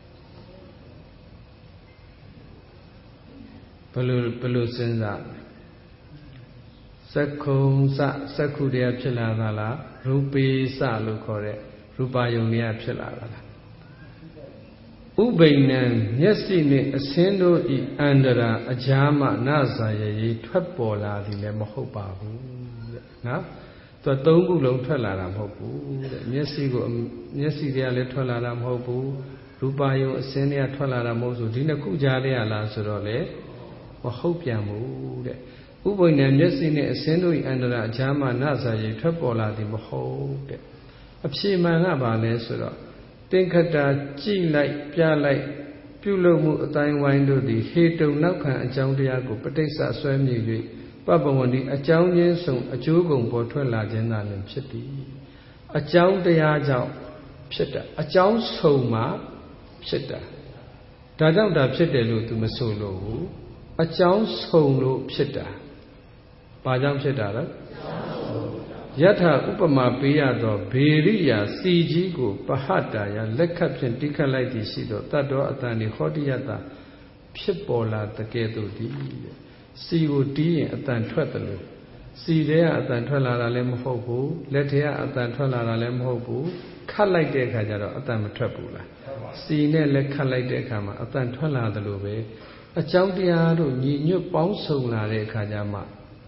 ဘယ်လိုစဉ်းစားစက္ခုံစစက္ခုတရားဖြစ်လာတာလားရူပေစလို့ခေါ်တဲ့ရူပယုံတွေကဖြစ်လာတာလားဥပိ္ပဏံမျက်စိနှင့်အစင်းတို့ဤအန္တရာအကြာမှနဇာယည်ထွက်ပေါ်လာသည်လည်းမဟုတ်ပါဘူးတဲ့နော်သူသုံးခုလုံးထွက်လာတာမဟုတ်ဘူးတဲ့မျက်စိတွေကလည်းထွက်လာတာမဟုတ်ဘူးရူပယုံအစင်းတွေကထွက်လာတာမဟုတ်ဆိုဒီနှစ်ခုကြားထဲရလားဆိုတော့လေမဟုတ်ပြန်ဘူးတဲ့ဥပိ္ပဏံမျက်စိနှင့်အစင်းတို့ဤအန္တရာအကြာမှနဇာယည်ထွက်ပေါ်လာသည်မဟုတ်တဲ့အဖြေမှန်ကဘာလဲဆိုတော့သင်္ခတာကြည်လိုက်ပြလိုက်ပြုလုပ်မှုအတိုင်းဝိုင်းတို့သည်ဟေတုံနောက်ခံအကြောင်းတရားကိုပဋိစ္စဆွဲမြည်၍ပပဝန္တိအကြောင်းချင်းစုံအကျိုးကုန်ပေါ်ထွက်လာခြင်းသာလျှင်ဖြစ်သည်အကြောင်းတရားကြောင့်ဖြစ်တာအကြောင်းစုံမှဖြစ်တာဒါကြောင့်ဒါဖြစ်တယ်လို့သူမဆိုလို့ဘူးအကြောင်းစုံလို့ဖြစ်တာဘာကြောင့်ဖြစ်တာလဲယထာဥပမာပေးရသောဘေရိယာစီကြီးကိုပဟတ္တာယလက်ခတ်ဖြင့်တိခတ်လိုက်သည်ရှိသောတတ္တောအတန်ဒီဟောတိယတဖြစ်ပေါ်လာတကယ်သို့သည်စီကိုတီးရင်အတန်ထွက်တယ်လို့စီထဲကအတန်ထွက်လာတာလည်းမဟုတ်ဘူးလက်ထဲကအတန်ထွက်လာတာလည်းမဟုတ်ဘူးခတ်လိုက်တဲ့အခါကျတော့အတန်မထွက်ဘူးလားစီနဲ့လက်ခတ်လိုက်တဲ့အခါမှာအတန်ထွက်လာတယ်လို့ပဲအကြောင်းတရားတို့ညီညွတ်ပေါင်းစုံလာတဲ့အခါကျမှ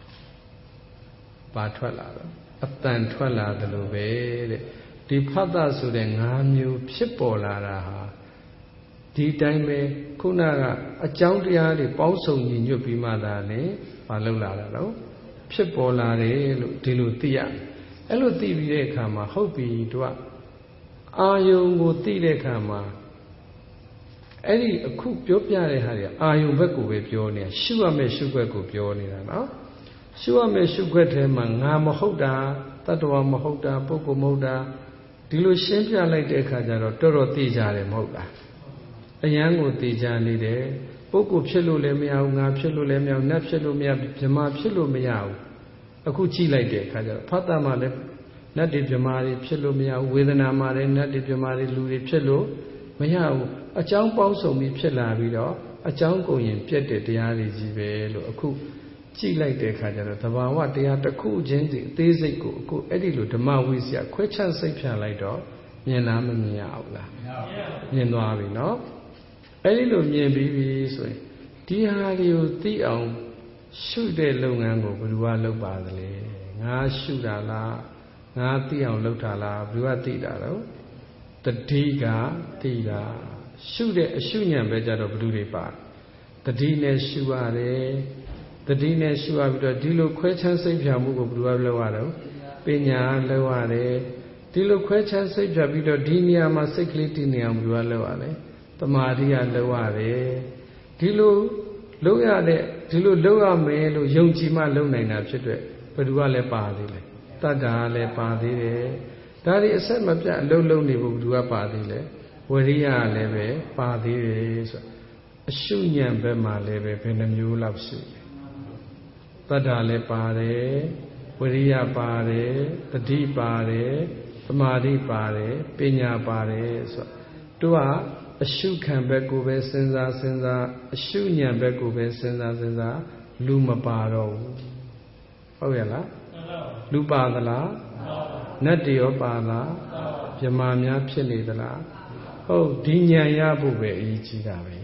ဘာထွက်လာတော့အတန်ထွက်လာတယ်လို့ပဲတဲ့ဒီဖတ်တာဆိုတဲ့၅မျိုးဖြစ်ပေါ်လာတာဟာဒီတိုင်းပဲခုနကအကြောင်းတရားတွေပေါင်းစုံညီညွတ်ပြီးမှသာလေမလုပ်လာတာတော့ဖြစ်ပေါ်လာတယ်လို့ဒီလိုသိရအဲ့လိုသိပြီးတဲ့အခါမှာဟုတ်ပြီတို့ကအာယုံကိုသိတဲ့အခါမှာအဲ့ဒီအခုပြောပြတဲ့ဟာတွေအာယုံဘက်ကိုပဲပြောနေတာရှုရမယ့်ရှုခွက်ကိုပြောနေတာနော်ရှုရမယ့်ရှုခွက်ထဲမှာငါမဟုတ်တာတတ္တဝါမဟုတ်တာပုဂ္ဂိုလ်မဟုတ်တာဒီလိုရှင်းပြလိုက်တဲ့အခါကျတော့တော်တော်သိကြတယ်မဟုတ်လားအယံကိုသိကြနေတယ်ပုဂ္ဂိုလ်ဖြစ်လို့လည်းမရဘူးငါဖြစ်လို့လည်းမရဘူးနတ်ဖြစ်လို့မရဘူးဗြဟ္မာဖြစ်လို့မရဘူးအခုကြည့်လိုက်တဲ့အခါကျတော့ဖတ်တာမှလည်းနတ်တွေဗြဟ္မာတွေဖြစ်လို့မရဘူးဝေဒနာမှလည်းနတ်တွေဗြဟ္မာတွေလူတွေဖြစ်လို့မရဘူးအကြောင်းပေါင်းစုံပြီးဖြစ်လာပြီးတော့အကြောင်းကုန်ရင်ပြတ်တဲ့တရားတွေကြီးပဲလို့အခုကြည့်လိုက်တဲ့အခါကျတော့သဘာဝတရားတစ်ခုချင်းစီအသေးစိတ်ကိုအခုအဲ့ဒီလိုဓမ္မဝိဇ္ဇာခွဲခြားစိတ်ဖြာလိုက်တော့မြင်လားမမြင်ရဘူးလားမြင်သွားပြီနော်အဲ့ဒီလိုမြင်ပြီးပြီဆိုရင်ဒီဟာတွေကိုသိအောင်ရှုတဲ့လုပ်ငန်းကိုဘယ်သူကလုပ်ပါသလဲငါရှုတာလားငါသိအောင်လုပ်တာလားဘယ်သူကသိတာတော့တတိကသိတာရှုတဲ့အရှုဉဏ်ပဲကြတော့ဘယ်သူတွေပါတတိနဲ့ရှုရတယ်တတိနဲ့ရှုရပြီးတော့ဒီလိုခွဲခြားစိတ်ဖြာမှုကိုဘယ်လိုလုပ်ရတော့ပညာလုပ်ရတယ်ဒီလိုခွဲခြားစိတ်ဖြာပြီးတော့ဒီနေရာမှာစိတ်ကလေးတည်နေအောင်ဘယ်လိုလုပ်ရလဲတမာတိကလုပ်ရတယ်ဒီလိုလုပ်ရတဲ့ဒီလိုလုပ်ရမယ်လို့ယုံကြည်မှလုပ်နိုင်တာဖြစ်တဲ့ဘယ်သူကလည်းပါသေးလဲတတ္တာလည်းပါသေးတယ်ဒါဒီအဆက်မပြတ်အလုံးလုံးနေဖို့ဘယ်သူကပါသေးလဲဝရိယလည်းပဲပါသေးတယ်ဆိုအရှုဉဏ်ဘက်မှာလည်းပဲဘယ်နှမျိုးလောက်ရှိလဲတတ္တာလည်းပါတယ်ဝရိယပါတယ်တတိပါတယ်သမာဓိပါတယ်ပညာပါတယ်ဆိုတို့ကအရှုခံဘက်ကိုပဲစဉ်းစားအရှုဉဏ်ဘက်ကိုပဲစဉ်းစားလူမပါတော့ဘူးဟုတ်ရဲ့လားလူပါသလားနတ်တရောပါလားမြမာများဖြစ်နေသလားဟုတ်ဒီဉာဏ်ရဖို့ပဲအရေးကြီးတာပဲ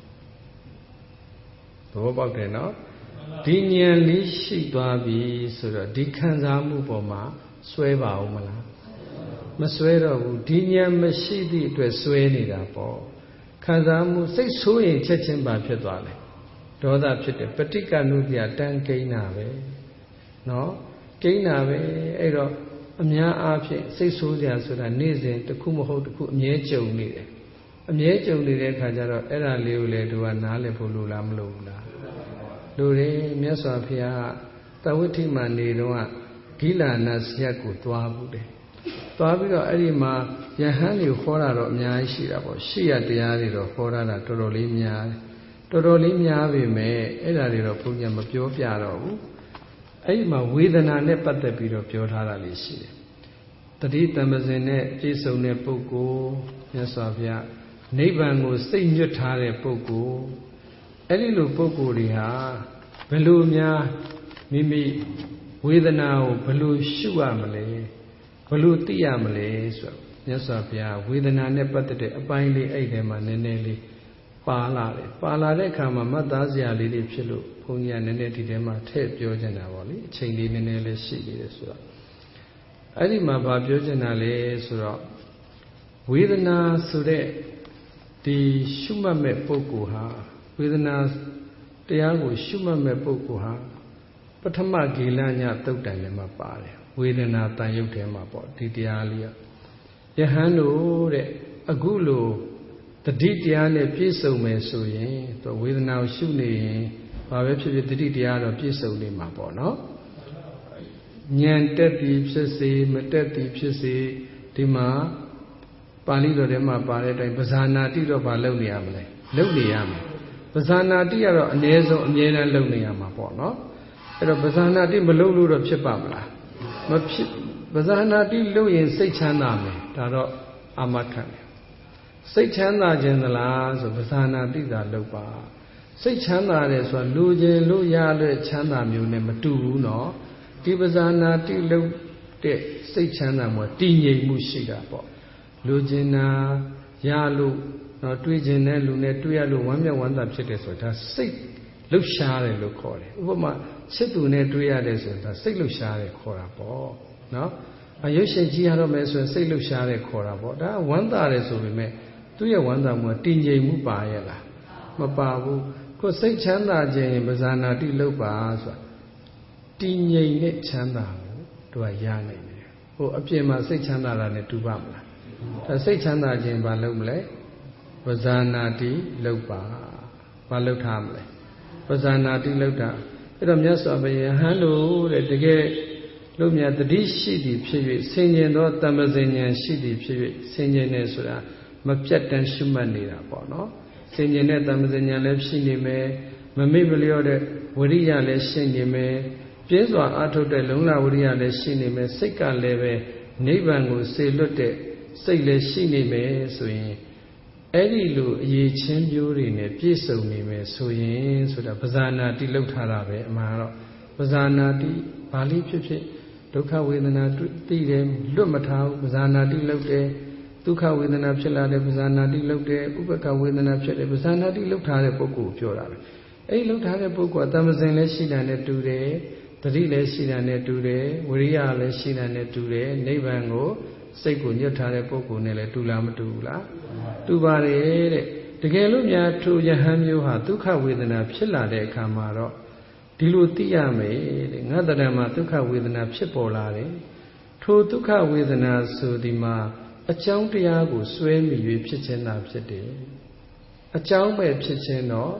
သဘောပေါက်တယ်နော်ဒီဉာဏ်လေးရှိသွားပြီဆိုတော့ဒီခံစားမှုပေါ်မှာစွဲပါဦးမလားမစွဲတော့ဘူးဒီဉာဏ်မရှိသည့်အတွက်စွဲနေတာပေါ့ခံစားမှုစိတ်ဆိုးရင်ချက်ချင်းပါဖြစ်သွားတယ်ဒေါသဖြစ်တယ်ပဋိက္ခဏုပြတန်းကိန်းတာပဲနော်ကိန်းတာပဲအဲ့တော့အများအားဖြင့်စိတ်ဆိုးစရာဆိုတာနေ့စဉ်တစ်ခုမဟုတ်တစ်ခုအမြဲကြုံနေတယ်အမြဲကြုံနေတဲ့အခါကျတော့အဲ့ဒါလေးကိုလေသူကနားလည်ဖို့လိုလားမလိုဘူးလားလူတွေမြတ်စွာဘုရားတဝိထိမှနေတော့ဂိလာနာစရက်ကိုသွားဘူးတယ်သွားပြီးတော့အဲ့ဒီမှာယဟန်တွေခေါ်တာတော့အများကြီးရှိတာပေါ့ရှိရတရားတွေတော့ခေါ်တာတော်တော်လေးများတယ်တော်တော်လေးများပေမဲ့အဲ့ဒါတွေတော့ဘုရားမပြောပြတော့ဘူးအဲ့ဒီမှာဝေဒနာနဲ့ပတ်သက်ပြီးတော့ပြောထားတာလေးရှိတယ်တတိတမ္ပဇင်နဲ့ပြည့်စုံတဲ့ပုဂ္ဂိုလ်မြတ်စွာဘုရားနိဗ္ဗာန်ကိုစိတ်ညွတ်ထားတဲ့ပုဂ္ဂိုလ်အဲ့ဒီလိုပုဂ္ဂိုလ်တွေဟာဘယ်လိုများမိမိဝေဒနာကိုဘယ်လိုရှုရမလဲဘယ်လိုသိရမလဲဆိုတော့မြတ်စွာဘုရားဝေဒနာနဲ့ပတ်သက်တဲ့အပိုင်းလေးအဲ့ဒီမှာနည်းနည်းလေးပါလာတယ်ပါလာတဲ့အခါမှာမှတ်သားစရာလေးတွေဖြစ်လို့ဘုန်းကြီးကနည်းနည်းဒီထဲမှာထည့်ပြောချင်တာပေါ့လေအချိန်လေးနည်းနည်းလေးရှိနေတယ်ဆိုတော့အဲ့ဒီမှာဘာပြောချင်တာလဲဆိုတော့ဝေဒနာဆိုတဲ့ဒီရှုမှတ်မဲ့ပုဂ္ဂိုလ်ဟာဝေဒနာတရားကိုရှုမှတ်မဲ့ပုဂ္ဂိုလ်ဟာပထမဂေလညသုတ်တန်ထဲမှာပါတယ်ဝေဒနာတန်ရုပ်ထဲမှာပေါ့ဒီတရားလေးကယဟန်တို့တဲ့အခုလိုတတိတရားနဲ့ပြည့်စုံမယ်ဆိုရင်သူဝေဒနာကိုရှုနေရင်ဘာပဲဖြစ်ဖြစ်တတိတရားတော့ပြည့်စုံနေမှာပေါ့နော်ဉာဏ်တက်သည်ဖြစ်စေမတက်သည်ဖြစ်စေဒီမှာပါဠိတော်ထဲမှာပါတဲ့အတိုင်းပဇာနာတိတော့ဘာလုပ်နေရမလဲလုပ်နေရမယ်ပဇာနာတိကတော့အ ਨੇ ဆုံးအမြဲတမ်းလုပ်နေရမှာပေါ့နော်အဲ့တော့ပဇာနာတိမလုပ်လို့တော့ဖြစ်ပါမလားမဖြစ်ပဇာနာတိလုပ်ရင်စိတ်ချမ်းသာမယ်ဒါတော့အာမခံတယ်စိတ်ချမ်းသာခြင်းသလားဆိုပဇာနာတိသာလုပ်ပါစိတ်ချမ်းသာတယ်ဆိုတာလူခြင်းလို့ရတဲ့ချမ်းသာမျိုးနဲ့မတူဘူးနော်ဒီပဇာနာတိလုပ်တဲ့စိတ်ချမ်းသာမှုတည်ငြိမ်မှုရှိတာပေါ့လူခြင်းနာရလို့နော်တွေ့ခြင်းနဲ့လူနဲ့တွေ့ရလို့ဝမ်းမြောက်ဝမ်းသာဖြစ်တယ်ဆိုတာစိတ်လှုပ်ရှားတယ်လို့ခေါ်တယ်ဥပမာချစ်သူနဲ့တွေ့ရတယ်ဆိုတာစိတ်လှုပ်ရှားတယ်ခေါ်တာပေါ့နော်ရုပ်ရှင်ကြည့်ရတော့မယ်ဆိုရင်စိတ်လှုပ်ရှားတယ်ခေါ်တာပေါ့ဒါဝမ်းသာတယ်ဆိုပေမဲ့သူ့ရဲ့ဝမ်းသာမှုတည်ငြိမ်မှုပါရဲ့လားမပါဘူးကိုယ်စိတ်ချမ်းသာခြင်းပဇာနာတိလုပ်ပါဆိုတာတည်ငြိမ်တဲ့ချမ်းသာကိုသူကရနိုင်တယ်ဟိုအပြင်မှာစိတ်ချမ်းသာတာနဲ့တူပါမလားဒါစိတ်ချမ်းသာခြင်းဘာလုပ်မလဲပဇာနာတိလုပ်ပါဘာလုပ်ထားမလဲပဇာနာတိလုပ်တာအဲ့တော့မြတ်စွာဘုရားဟန်လို့တဲ့တကယ်လို့မြတ်တတိရှိသည်ဖြစ်၍ဆင်ញင်သောတမ္ပဇဉ္ဉဏ်ရှိသည်ဖြစ်၍ဆင်ញင်နေဆိုတာမပြတ်တမ်းရှုမှတ်နေတာပေါ့နော်ဆင်ញင်တဲ့တမ္ပဇဉ္ဉဏ်လည်းရှိနေမယ်မမေ့မလျော့တဲ့ဝရိယလည်းရှိနေမယ်ပြင်းစွာအားထုတ်တဲ့လုံလဝရိယလည်းရှိနေမယ်စိတ်ကလည်းပဲနိဗ္ဗာန်ကိုစေလွတ်တဲ့စိတ်လည်းရှိနေမယ်ဆိုရင်အဲ့ဒီလိုအရေးချင်းမျိုးတွေနဲ့ပြည့်စုံနေမယ်ဆိုရင်ဆိုတာပဇာနာတိလောက်ထားတာပဲအမှန်တော့ပဇာနာတိဘာလို့ဖြစ်ဖြစ်ဒုက္ခဝေဒနာသိတယ်လွတ်မထားဘူးပဇာနာတိလောက်တယ်ဒုက္ခဝေဒနာဖြစ်လာတဲ့ပဇာနာတိလောက်တယ်ဥပက္ခဝေဒနာဖြစ်တယ်ပဇာနာတိလောက်ထားတဲ့ပုဂ္ဂိုလ်ပြောတာပဲအဲ့ဒီလောက်ထားတဲ့ပုဂ္ဂိုလ်ကတမ္ပဇင်လည်းရှိတာနဲ့တူတယ်တတိလည်းရှိတာနဲ့တူတယ်ဝိရိယလည်းရှိတာနဲ့တူတယ်နိဗ္ဗာန်ကိုစိတ်ကိုညွတ်ထားတဲ့ပုဂ္ဂိုလ်နဲ့လည်းတူလားမတူဘူးလားတူပါတယ်တဲ့တကယ်လို့များထိုယဟန်မျိုးဟာဒုက္ခဝေဒနာဖြစ်လာတဲ့အခါမှာတော့ဒီလိုသိရမယ်တဲ့ငါတရံမှာဒုက္ခဝေဒနာဖြစ်ပေါ်လာတယ်ထိုဒုက္ခဝေဒနာဆိုဒီမှာအကြောင်းတရားကိုစွဲမိ၍ဖြစ်ခြင်းသာဖြစ်တယ်အကြောင်းပဲဖြစ်ခြင်းတော့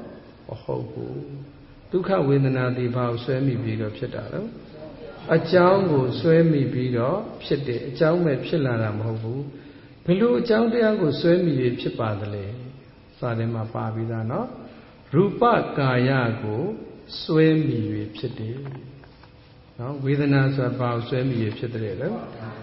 ဟုတ်ဘူးဒုက္ခဝေဒနာဒီဘာကိုဆွဲမိပြီးတော့ဖြစ်တာလို့အကြောင်းကိုဆွဲမိပြီးတော့ဖြစ်တယ်အကြောင်းပဲဖြစ်လာတာမဟုတ်ဘူးဘယ်လိုအကြောင်းတရားကိုဆွဲမိပြီးဖြစ်ပါသလဲစာထဲမှာပါပြီးသားနော်ရူပကာယကိုဆွဲမိပြီးဖြစ်တယ်နော်ဝေဒနာဆိုတာဘာကိုဆွဲမိပြီးဖြစ်တယ်လို့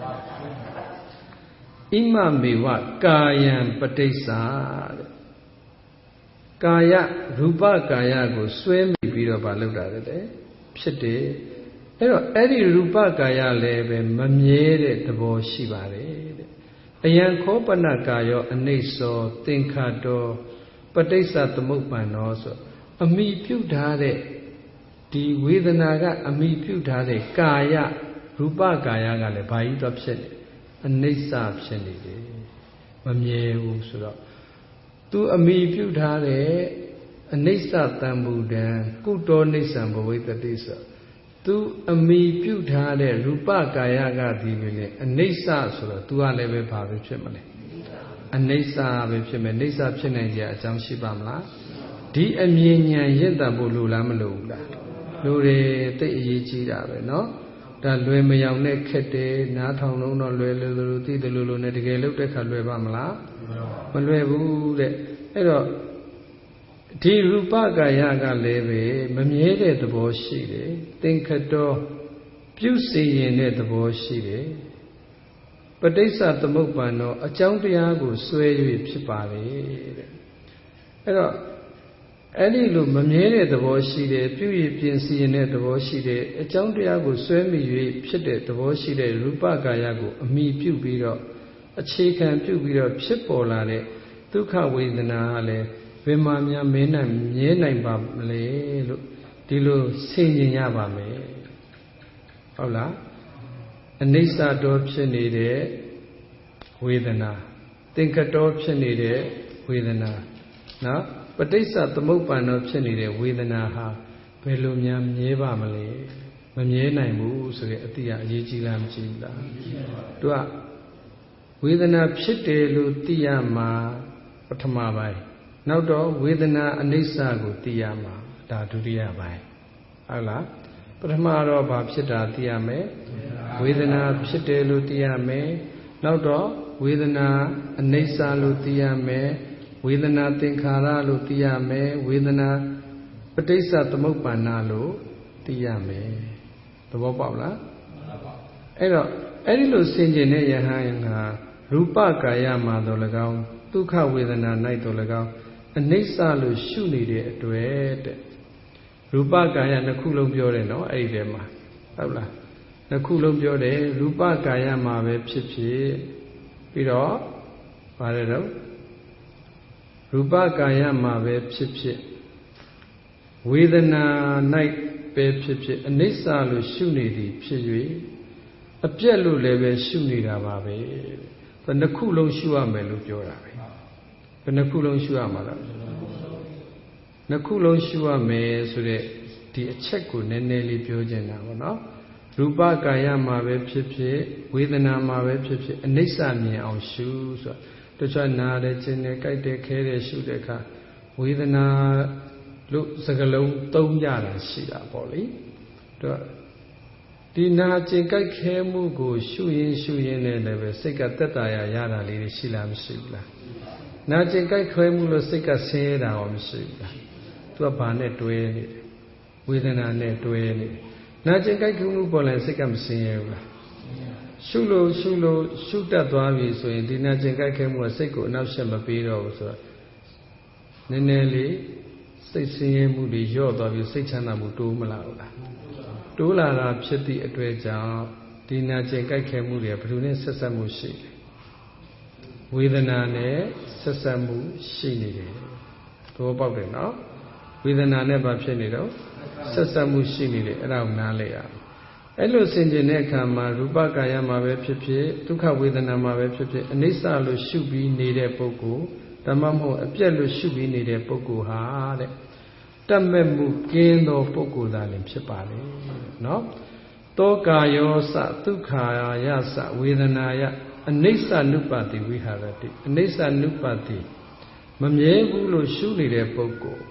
ဣမမေဝကာယံပဋိစ္ဆာတဲ့ကာယရူပကာယကိုဆွဲမိပြီးတော့ဘာလုပ်တာလဲဖြစ်တယ်အဲ့တော့အဲ့ဒီရူပကာယလည်းပဲမမြဲတဲ့သဘောရှိပါတယ်တဲ့အယံခောပနကာယောအနိစ္စောသင်္ခါတောပဋိစ္ဆသမုပ္ပန္နောဆိုအမိပြုထားတဲ့ဒီဝေဒနာကအမိပြုထားတဲ့ကာယရူပကာယကလည်းဘာကြီးတော့ဖြစ်နေအနိစ္စဖြစ်နေတယ်မမြဲဘူးဆိုတော့သူအမိပြုထားတဲ့အနိစ္စတံမူဒံကုတောနိစ္စံဘဝိတ္တိဆိုသူအမိပြုထားတဲ့ရူပကာယကဒီပဲလေအနိစ္စဆိုတော့ तू ကလည်းပဲဘာပဲဖြစ်မလဲအနိစ္စပဲဖြစ်မယ်နိစ္စဖြစ်နိုင်ကြအကြောင်းရှိပါမလားဒီအမြင်ဉာဏ်ရင့်တတ်ဖို့လိုလားမလိုဘူးလားလိုတယ်တိတ်အရေးကြီးတာပဲเนาะဒါလွယ်မယောင်နဲ့ခက်တယ်နားထောင်လုံးတော့လွယ်လို့သိတယ်လို့နဲ့တကယ်လို့တဲ့ခါလွယ်ပါမလားမလွယ်ဘူးတဲ့အဲ့တော့ဒီရူပကာယကလည်းပဲမမြဲတဲ့သဘောရှိတယ်သင်္ခတောပြုစီရင်တဲ့သဘောရှိတယ်ပဋိစ္စသမုပ္ပန္နောအကြောင်းတရားကိုဆွဲ၍ဖြစ်ပါလေတဲ့အဲ့တော့အဲ့ဒီလိုမမြဲတဲ့သဘောရှိတယ်ပြုရပြင်စီရင်တဲ့သဘောရှိတယ်အကြောင်းတရားကိုဆွဲမိ၍ဖြစ်တဲ့သဘောရှိတဲ့ရူပကာယကိုအမိပြုပြီးတော့အခြေခံပြုပြီးတော့ဖြစ်ပေါ်လာတဲ့ဒုက္ခဝေဒနာကလည်းဘယ်မှာများမင်းနိုင်မြဲနိုင်ပါမလဲလို့ဒီလိုဆင်ခြင်ရပါမယ်ဟုတ်လားအနိစ္စတော်ဖြစ်နေတဲ့ဝေဒနာသင်္ခတောဖြစ်နေတဲ့ဝေဒနာနော်ပဋိစ္စသမုပ္ပန္နောဖြစ်နေတဲ့ဝေဒနာဟာဘယ်လိုများမြဲပါမလဲမမြဲနိုင်ဘူးဆိုတဲ့အတိအရေးကြီးလားမကြီးဘူးလားသူကဝေဒနာဖြစ်တယ်လို့သိရမှာပထမပိုင်းနောက်တော့ဝေဒနာအနိစ္စကိုသိရမှာဒါဒုတိယပိုင်းဟုတ်လားပထမတော့ဘာဖြစ်တာသိရမယ်ဝေဒနာဖြစ်တယ်လို့သိရမယ်နောက်တော့ဝေဒနာအနိစ္စလို့သိရမယ်ဝေဒနာသင်္ခါရလို့သိရမယ်ဝေဒနာပဋိစ္စသမုပ္ပန္နလို့သိရမယ်သဘောပေါက်လားအဲ့တော့အဲ့ဒီလိုဆင်ခြင်တဲ့ယဟန်ကရူပကာယမှာတော့၎င်းဒုက္ခဝေဒနာ၌တော့၎င်းအနိစ္စလို့ရှုနေတဲ့အတွက်တဲ့ရူပကာယနှစ်ခုလုံးပြောတယ်နော်အဲ့ဒီထဲမှာဟုတ်လားနှစ်ခုလုံးပြောတယ်ရူပကာယမှာပဲဖြစ်ဖြစ်ပြီးတော့ဘာလဲတော့ရူပကာယမှာပဲဖြစ်ဖြစ်ဝေဒနာ၌ပဲဖြစ်ဖြစ်အနိစ္စလို့ရှုနေသည်ဖြစ်၍အပြက်လို့လည်းပဲရှုနေတာပါပဲဘယ်နှခုလုံးရှုရမယ်လို့ပြောတာပဲဘယ်နှခုလုံးရှုရမှာလဲနှစ်ခုလုံးရှုရမယ်ဆိုတဲ့ဒီအချက်ကိုနည်းနည်းလေးပြောချင်တာပေါ့နော်ရူပကာယမှာပဲဖြစ်ဖြစ်ဝေဒနာမှာပဲဖြစ်ဖြစ်အနိစ္စမြင်အောင်ရှုဆိုတခြားနာတယ်ကျင်တယ်ကြိုက်တယ်ခဲတယ်ရှုတဲ့အခါဝေဒနာလို့စကလုံးသုံးကြတာရှိတာပေါ့လေတို့ဒီနာကျင်ကြိုက်ခဲမှုကိုရှုရင်လည်းပဲစိတ်ကသက်သာရတာလေးတွေရှိလားမရှိဘူးလားနာကျင်ကြိုက်ခဲမှုလို့စိတ်ကဆင်းရဲတာရောမရှိဘူးလားသူကဘာနဲ့တွဲနေတယ်ဝေဒနာနဲ့တွဲနေတယ်နာကျင်ကြိုက်ခဲမှုပေါ်လာစိတ်ကမဆင်းရဲဘူးလားရှုလို့ရှုတတ်သွားပြီဆိုရင်ဒီနာကျင်ကြိုက်ခဲမှုကစိတ်ကိုအနောက်ရှက်မပေးတော့ဘူးဆိုတော့နည်းနည်းလေးစိတ်ဆင်းရဲမှုတွေလျော့သွားပြီးစိတ်ချမ်းသာမှုတိုးမလာဘူးလားတိုးလာတာဖြစ်သည့်အတွက်ကြောင့်ဒီနာကျင်ကြိုက်ခဲမှုတွေကဘယ်သူနဲ့ဆက်ဆက်မှုရှိလဲဝေဒနာနဲ့ဆက်ဆက်မှုရှိနေတယ်သဘောပေါက်တယ်နော်ဝေဒနာနဲ့ဘာဖြစ်နေတော့ဆက်ဆက်မှုရှိနေတယ်အဲ့ဒါကိုနားလဲရအောင်အဲ့လိုဆင်ခြင်တဲ့အခါမှာရူပကာယမှာပဲဖြစ်ဖြစ်ဒုက္ခဝေဒနာမှာပဲဖြစ်ဖြစ်အနိစ္စလို့ရှုပြီးနေတဲ့ပုဂ္ဂိုလ်ဓမ္မမဟုတ်အပြက်လို့ရှုပြီးနေတဲ့ပုဂ္ဂိုလ်ဟာတဲ့တတ်မဲ့မှုကင်းသောပုဂ္ဂိုလ်သာလင်ဖြစ်ပါလေနော်တောကာယောစဒုက္ခာယစဝေဒနာယအနိစ္စနုပတိဝိဟာရတိအနိစ္စနုပတိမမြဲဘူးလို့ရှုနေတဲ့ပုဂ္ဂိုလ်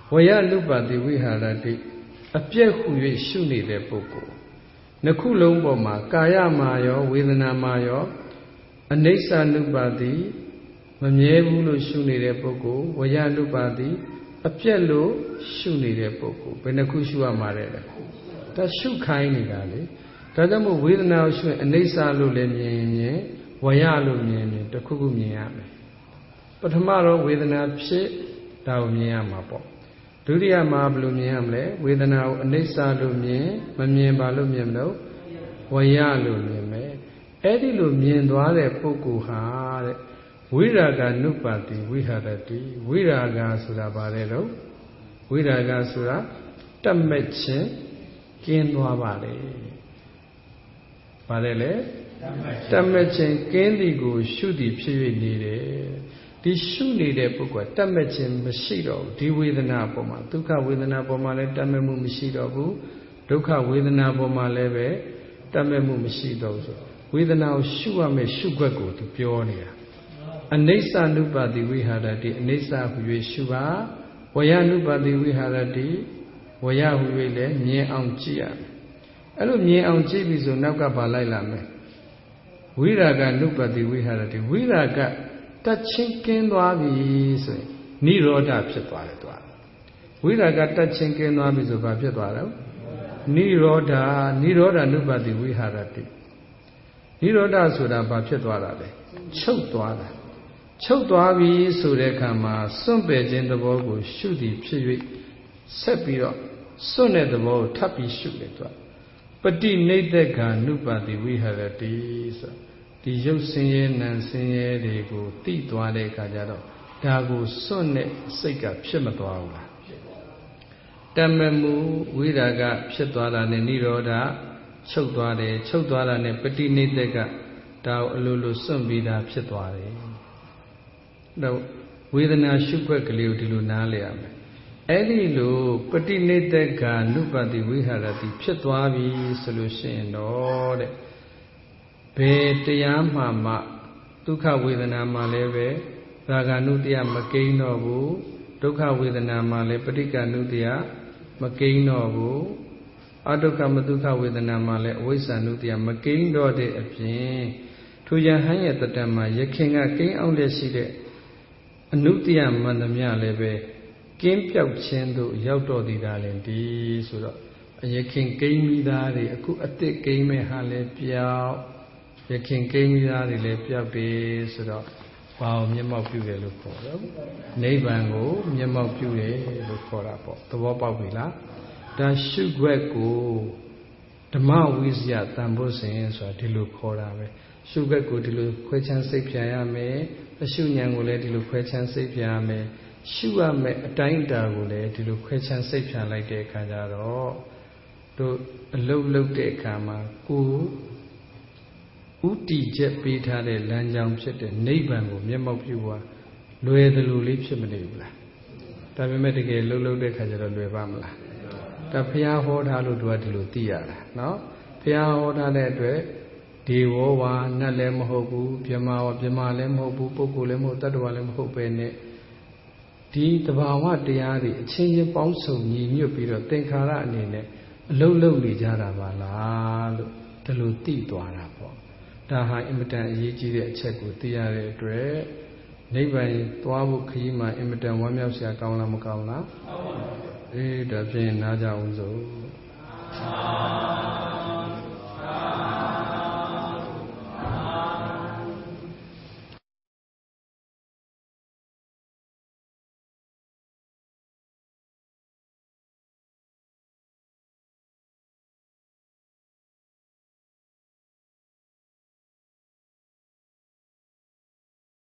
ဝယနုပါတိဝိဟာရတိအပြည့်ဟူ၍ရှုနေတဲ့ပုဂ္ဂိုလ်နှစ်ခုလုံးပေါ်မှာကာယမှာရောဝေဒနာမှာရောအနိစ္စနုပါတိမမြဲဘူးလို့ရှုနေတဲ့ပုဂ္ဂိုလ်ဝယနုပါတိအပြည့်လို့ရှုနေတဲ့ပုဂ္ဂိုလ်ဘယ်နှခုရှုရမှာလဲဒါရှုခိုင်းနေတာလေဒါကြောင့်မို့ဝေဒနာကိုရှုရင်အနိစ္စလို့လည်းမြင်ရင်ဝယလို့မြင်ရင်တစ်ခုခုမြင်ရမယ်ပထမတော့ဝေဒနာဖြစ်ဒါကိုမြင်ရမှာပေါ့ဒုတိယမှာဘယ်လိုမြင်ရမလဲဝေဒနာကိုအနိစ္စလို့မြင်မမြင်ပါလို့မြင်မလို့ဝယလို့မြင်မယ်အဲ့ဒီလိုမြင်သွားတဲ့ပုဂ္ဂိုလ်ဟာတဲ့ဝိရာဂနုပါတိဝိဟာရတိဝိရာဂဆိုတာဘာလဲတော့ဝိရာဂဆိုတာတတ်မဲ့ခြင်းကင်းသွားပါလေဘာလဲလေတတ်မဲ့ခြင်းကင်းသည်ကိုရှုသည်ဖြစ်၍နေတယ်ဒီရှုနေတဲ့ပုဂ္ဂိုလ်တတ်မဲ့ခြင်းမရှိတော့ဘူးဒီဝေဒနာပေါ်မှာဒုက္ခဝေဒနာပေါ်မှာလည်းတတ်မဲ့မှုမရှိတော့ဘူးဒုက္ခဝေဒနာပေါ်မှာလည်းပဲတတ်မဲ့မှုမရှိတော့ဘူးဆိုဝေဒနာကိုရှုရမယ်ရှုခွက်ကိုသူပြောနေတာအနိစ္စနုပါတိဝိဟာရတိအနိစ္စဟူ၍ရှုပါဝယနုပါတိဝိဟာရတိဝယဟူ၍လည်းမြင်အောင်ကြည့်ရမယ်အဲ့လိုမြင်အောင်ကြည့်ပြီဆိုနောက်ကပါလိုက်လာမယ်ဝိရာဂနုပါတိဝိဟာရတိဝိရာဂတတ်ချင်းကင်းသွားပြီဆိုရင်နိရောဓဖြစ်သွားတယ်သူကဝိရာဂတတ်ချင်းကင်းသွားပြီဆိုဘာဖြစ်သွားလဲနိရောဓနုပါတိဝိဟာရတိနိရောဓဆိုတာဘာဖြစ်သွားတာလဲချုပ်သွားတာချုပ်သွားပြီဆိုတဲ့အခါမှာစွန့်ပယ်ခြင်းသဘောကိုရှုသည်ဖြစ်၍ဆက်ပြီးတော့စွန့်တဲ့သဘောကိုထပ်ပြီးရှုတယ်သူကပฏิနိဒကနုပါတိဝိဟာရတိဆိုဒီရုပ်ဆင်းရဲနာမ်ဆင်းရဲတွေကိုသိသွားတဲ့အခါကျတော့ဒါကိုစွန့်တဲ့စိတ်ကဖြစ်မသွားဘူးလားတမမှုဝိရာဂဖြစ်သွားတာနဲ့နိရောဓချုပ်သွားတယ်ချုပ်သွားတာနဲ့ပฏิနိဒကဒါကိုအလိုလိုစွန့်ပြီးတာဖြစ်သွားတယ်တော့ဝေဒနာရှုခွက်ကလေးကိုဒီလိုနားလည်ရမယ်အဲ့ဒီလိုပฏิနိဒကနုပါတိဝိဟာရတိဖြစ်သွားပြီဆိုလို့ရှိရင်တော့တဲ့ဘယ်တရားမှဒုက္ခဝေဒနာမှာလည်းပဲရာဂ ानु တရားမကိန်းတော့ဘူးဒုက္ခဝေဒနာမှာလည်းပဋိက္ခ ानु တရားမကိန်းတော့ဘူးအဒုက္ခမဒုက္ခဝေဒနာမှာလည်းအဝိဇ္ဇ ानु တရားမကိန်းတော့တဲ့အပြင်ထိုယဟန်ရဲ့တတ္တမှာယခင်ကကိန်းအောင်လက်ရှိတဲ့အနုတ္တယမန္တမြလည်းပဲကင်းပြောက်ခြင်းတို့ရောက်တော့သည်ဒါလည်းဒီဆိုတော့ယခင်ကိန်းမိသားတွေအခုအစ်စ်ကိန်းမဲ့ဟာလည်းပြောက်ယခင်ကိန်းမိသားတွေလည်းပြောက်တယ်ဆိုတော့ဘာကိုမျက်မှောက်ပြုတယ်လို့ခေါ်တော့နိဗ္ဗာန်ကိုမျက်မှောက်ပြုတယ်လို့ခေါ်တာပေါ့သဘောပေါက်ပြီလားဒါရှုခွက်ကိုဓမ္မဝိဇ္ဇာတန်ဖို့စဉ်ဆိုတာဒီလိုခေါ်တာပဲရှုခွက်ကိုဒီလိုခွဲခြမ်းစိတ်ဖြာရမယ်အရှုဉဏ်ကိုလည်းဒီလိုခွဲခြမ်းစိတ်ဖြာရမယ်ရှုရမယ်အတိုင်းအတာကိုလည်းဒီလိုခွဲခြမ်းစိတ်ဖြာလိုက်တဲ့အခါကျတော့တို့အလုတ်လုတ်တဲ့အခါမှာကိုဥတီချက်ပေးထားတဲ့လမ်းကြောင်းဖြစ်တဲ့နိဗ္ဗာန်ကိုမျက်မှောက်ပြုသွားလွယ်တယ်လို့လေးဖြစ်မနေဘူးလားဒါပေမဲ့တကယ်လှုပ်လှုပ်တဲ့ခါကျတော့လွယ်ပါမလားဒါဘုရားဟောထားလို့တို့ကဒီလိုသိရတာနော်ဘုရားဟောထားတဲ့အတွက်ဒီဝဝနတ်လည်းမဟုတ်ဘူးပြမလည်းမဟုတ်ဘူးပုဂ္ဂိုလ်လည်းမဟုတ်တတ္တဝါလည်းမဟုတ်ပဲနဲ့ဒီတဘာဝတရားတွေအချင်းချင်းပေါင်းစုံညီညွတ်ပြီးတော့သင်္ခါရအနေနဲ့အလုံးလုံးနေကြတာပါလားလို့ဒီလိုသိသွားတာပေါ့ဒါဟာအင်မတန်အရေးကြီးတဲ့အချက်ကိုသိရတဲ့အတွက်နိဗ္ဗာန်သွားဖို့ခရီးမှာအင်မတန်ဝမ်းမြောက်စရာကောင်းလားမကောင်းလားအေးဒါဖြင့်နားကြအောင်စို့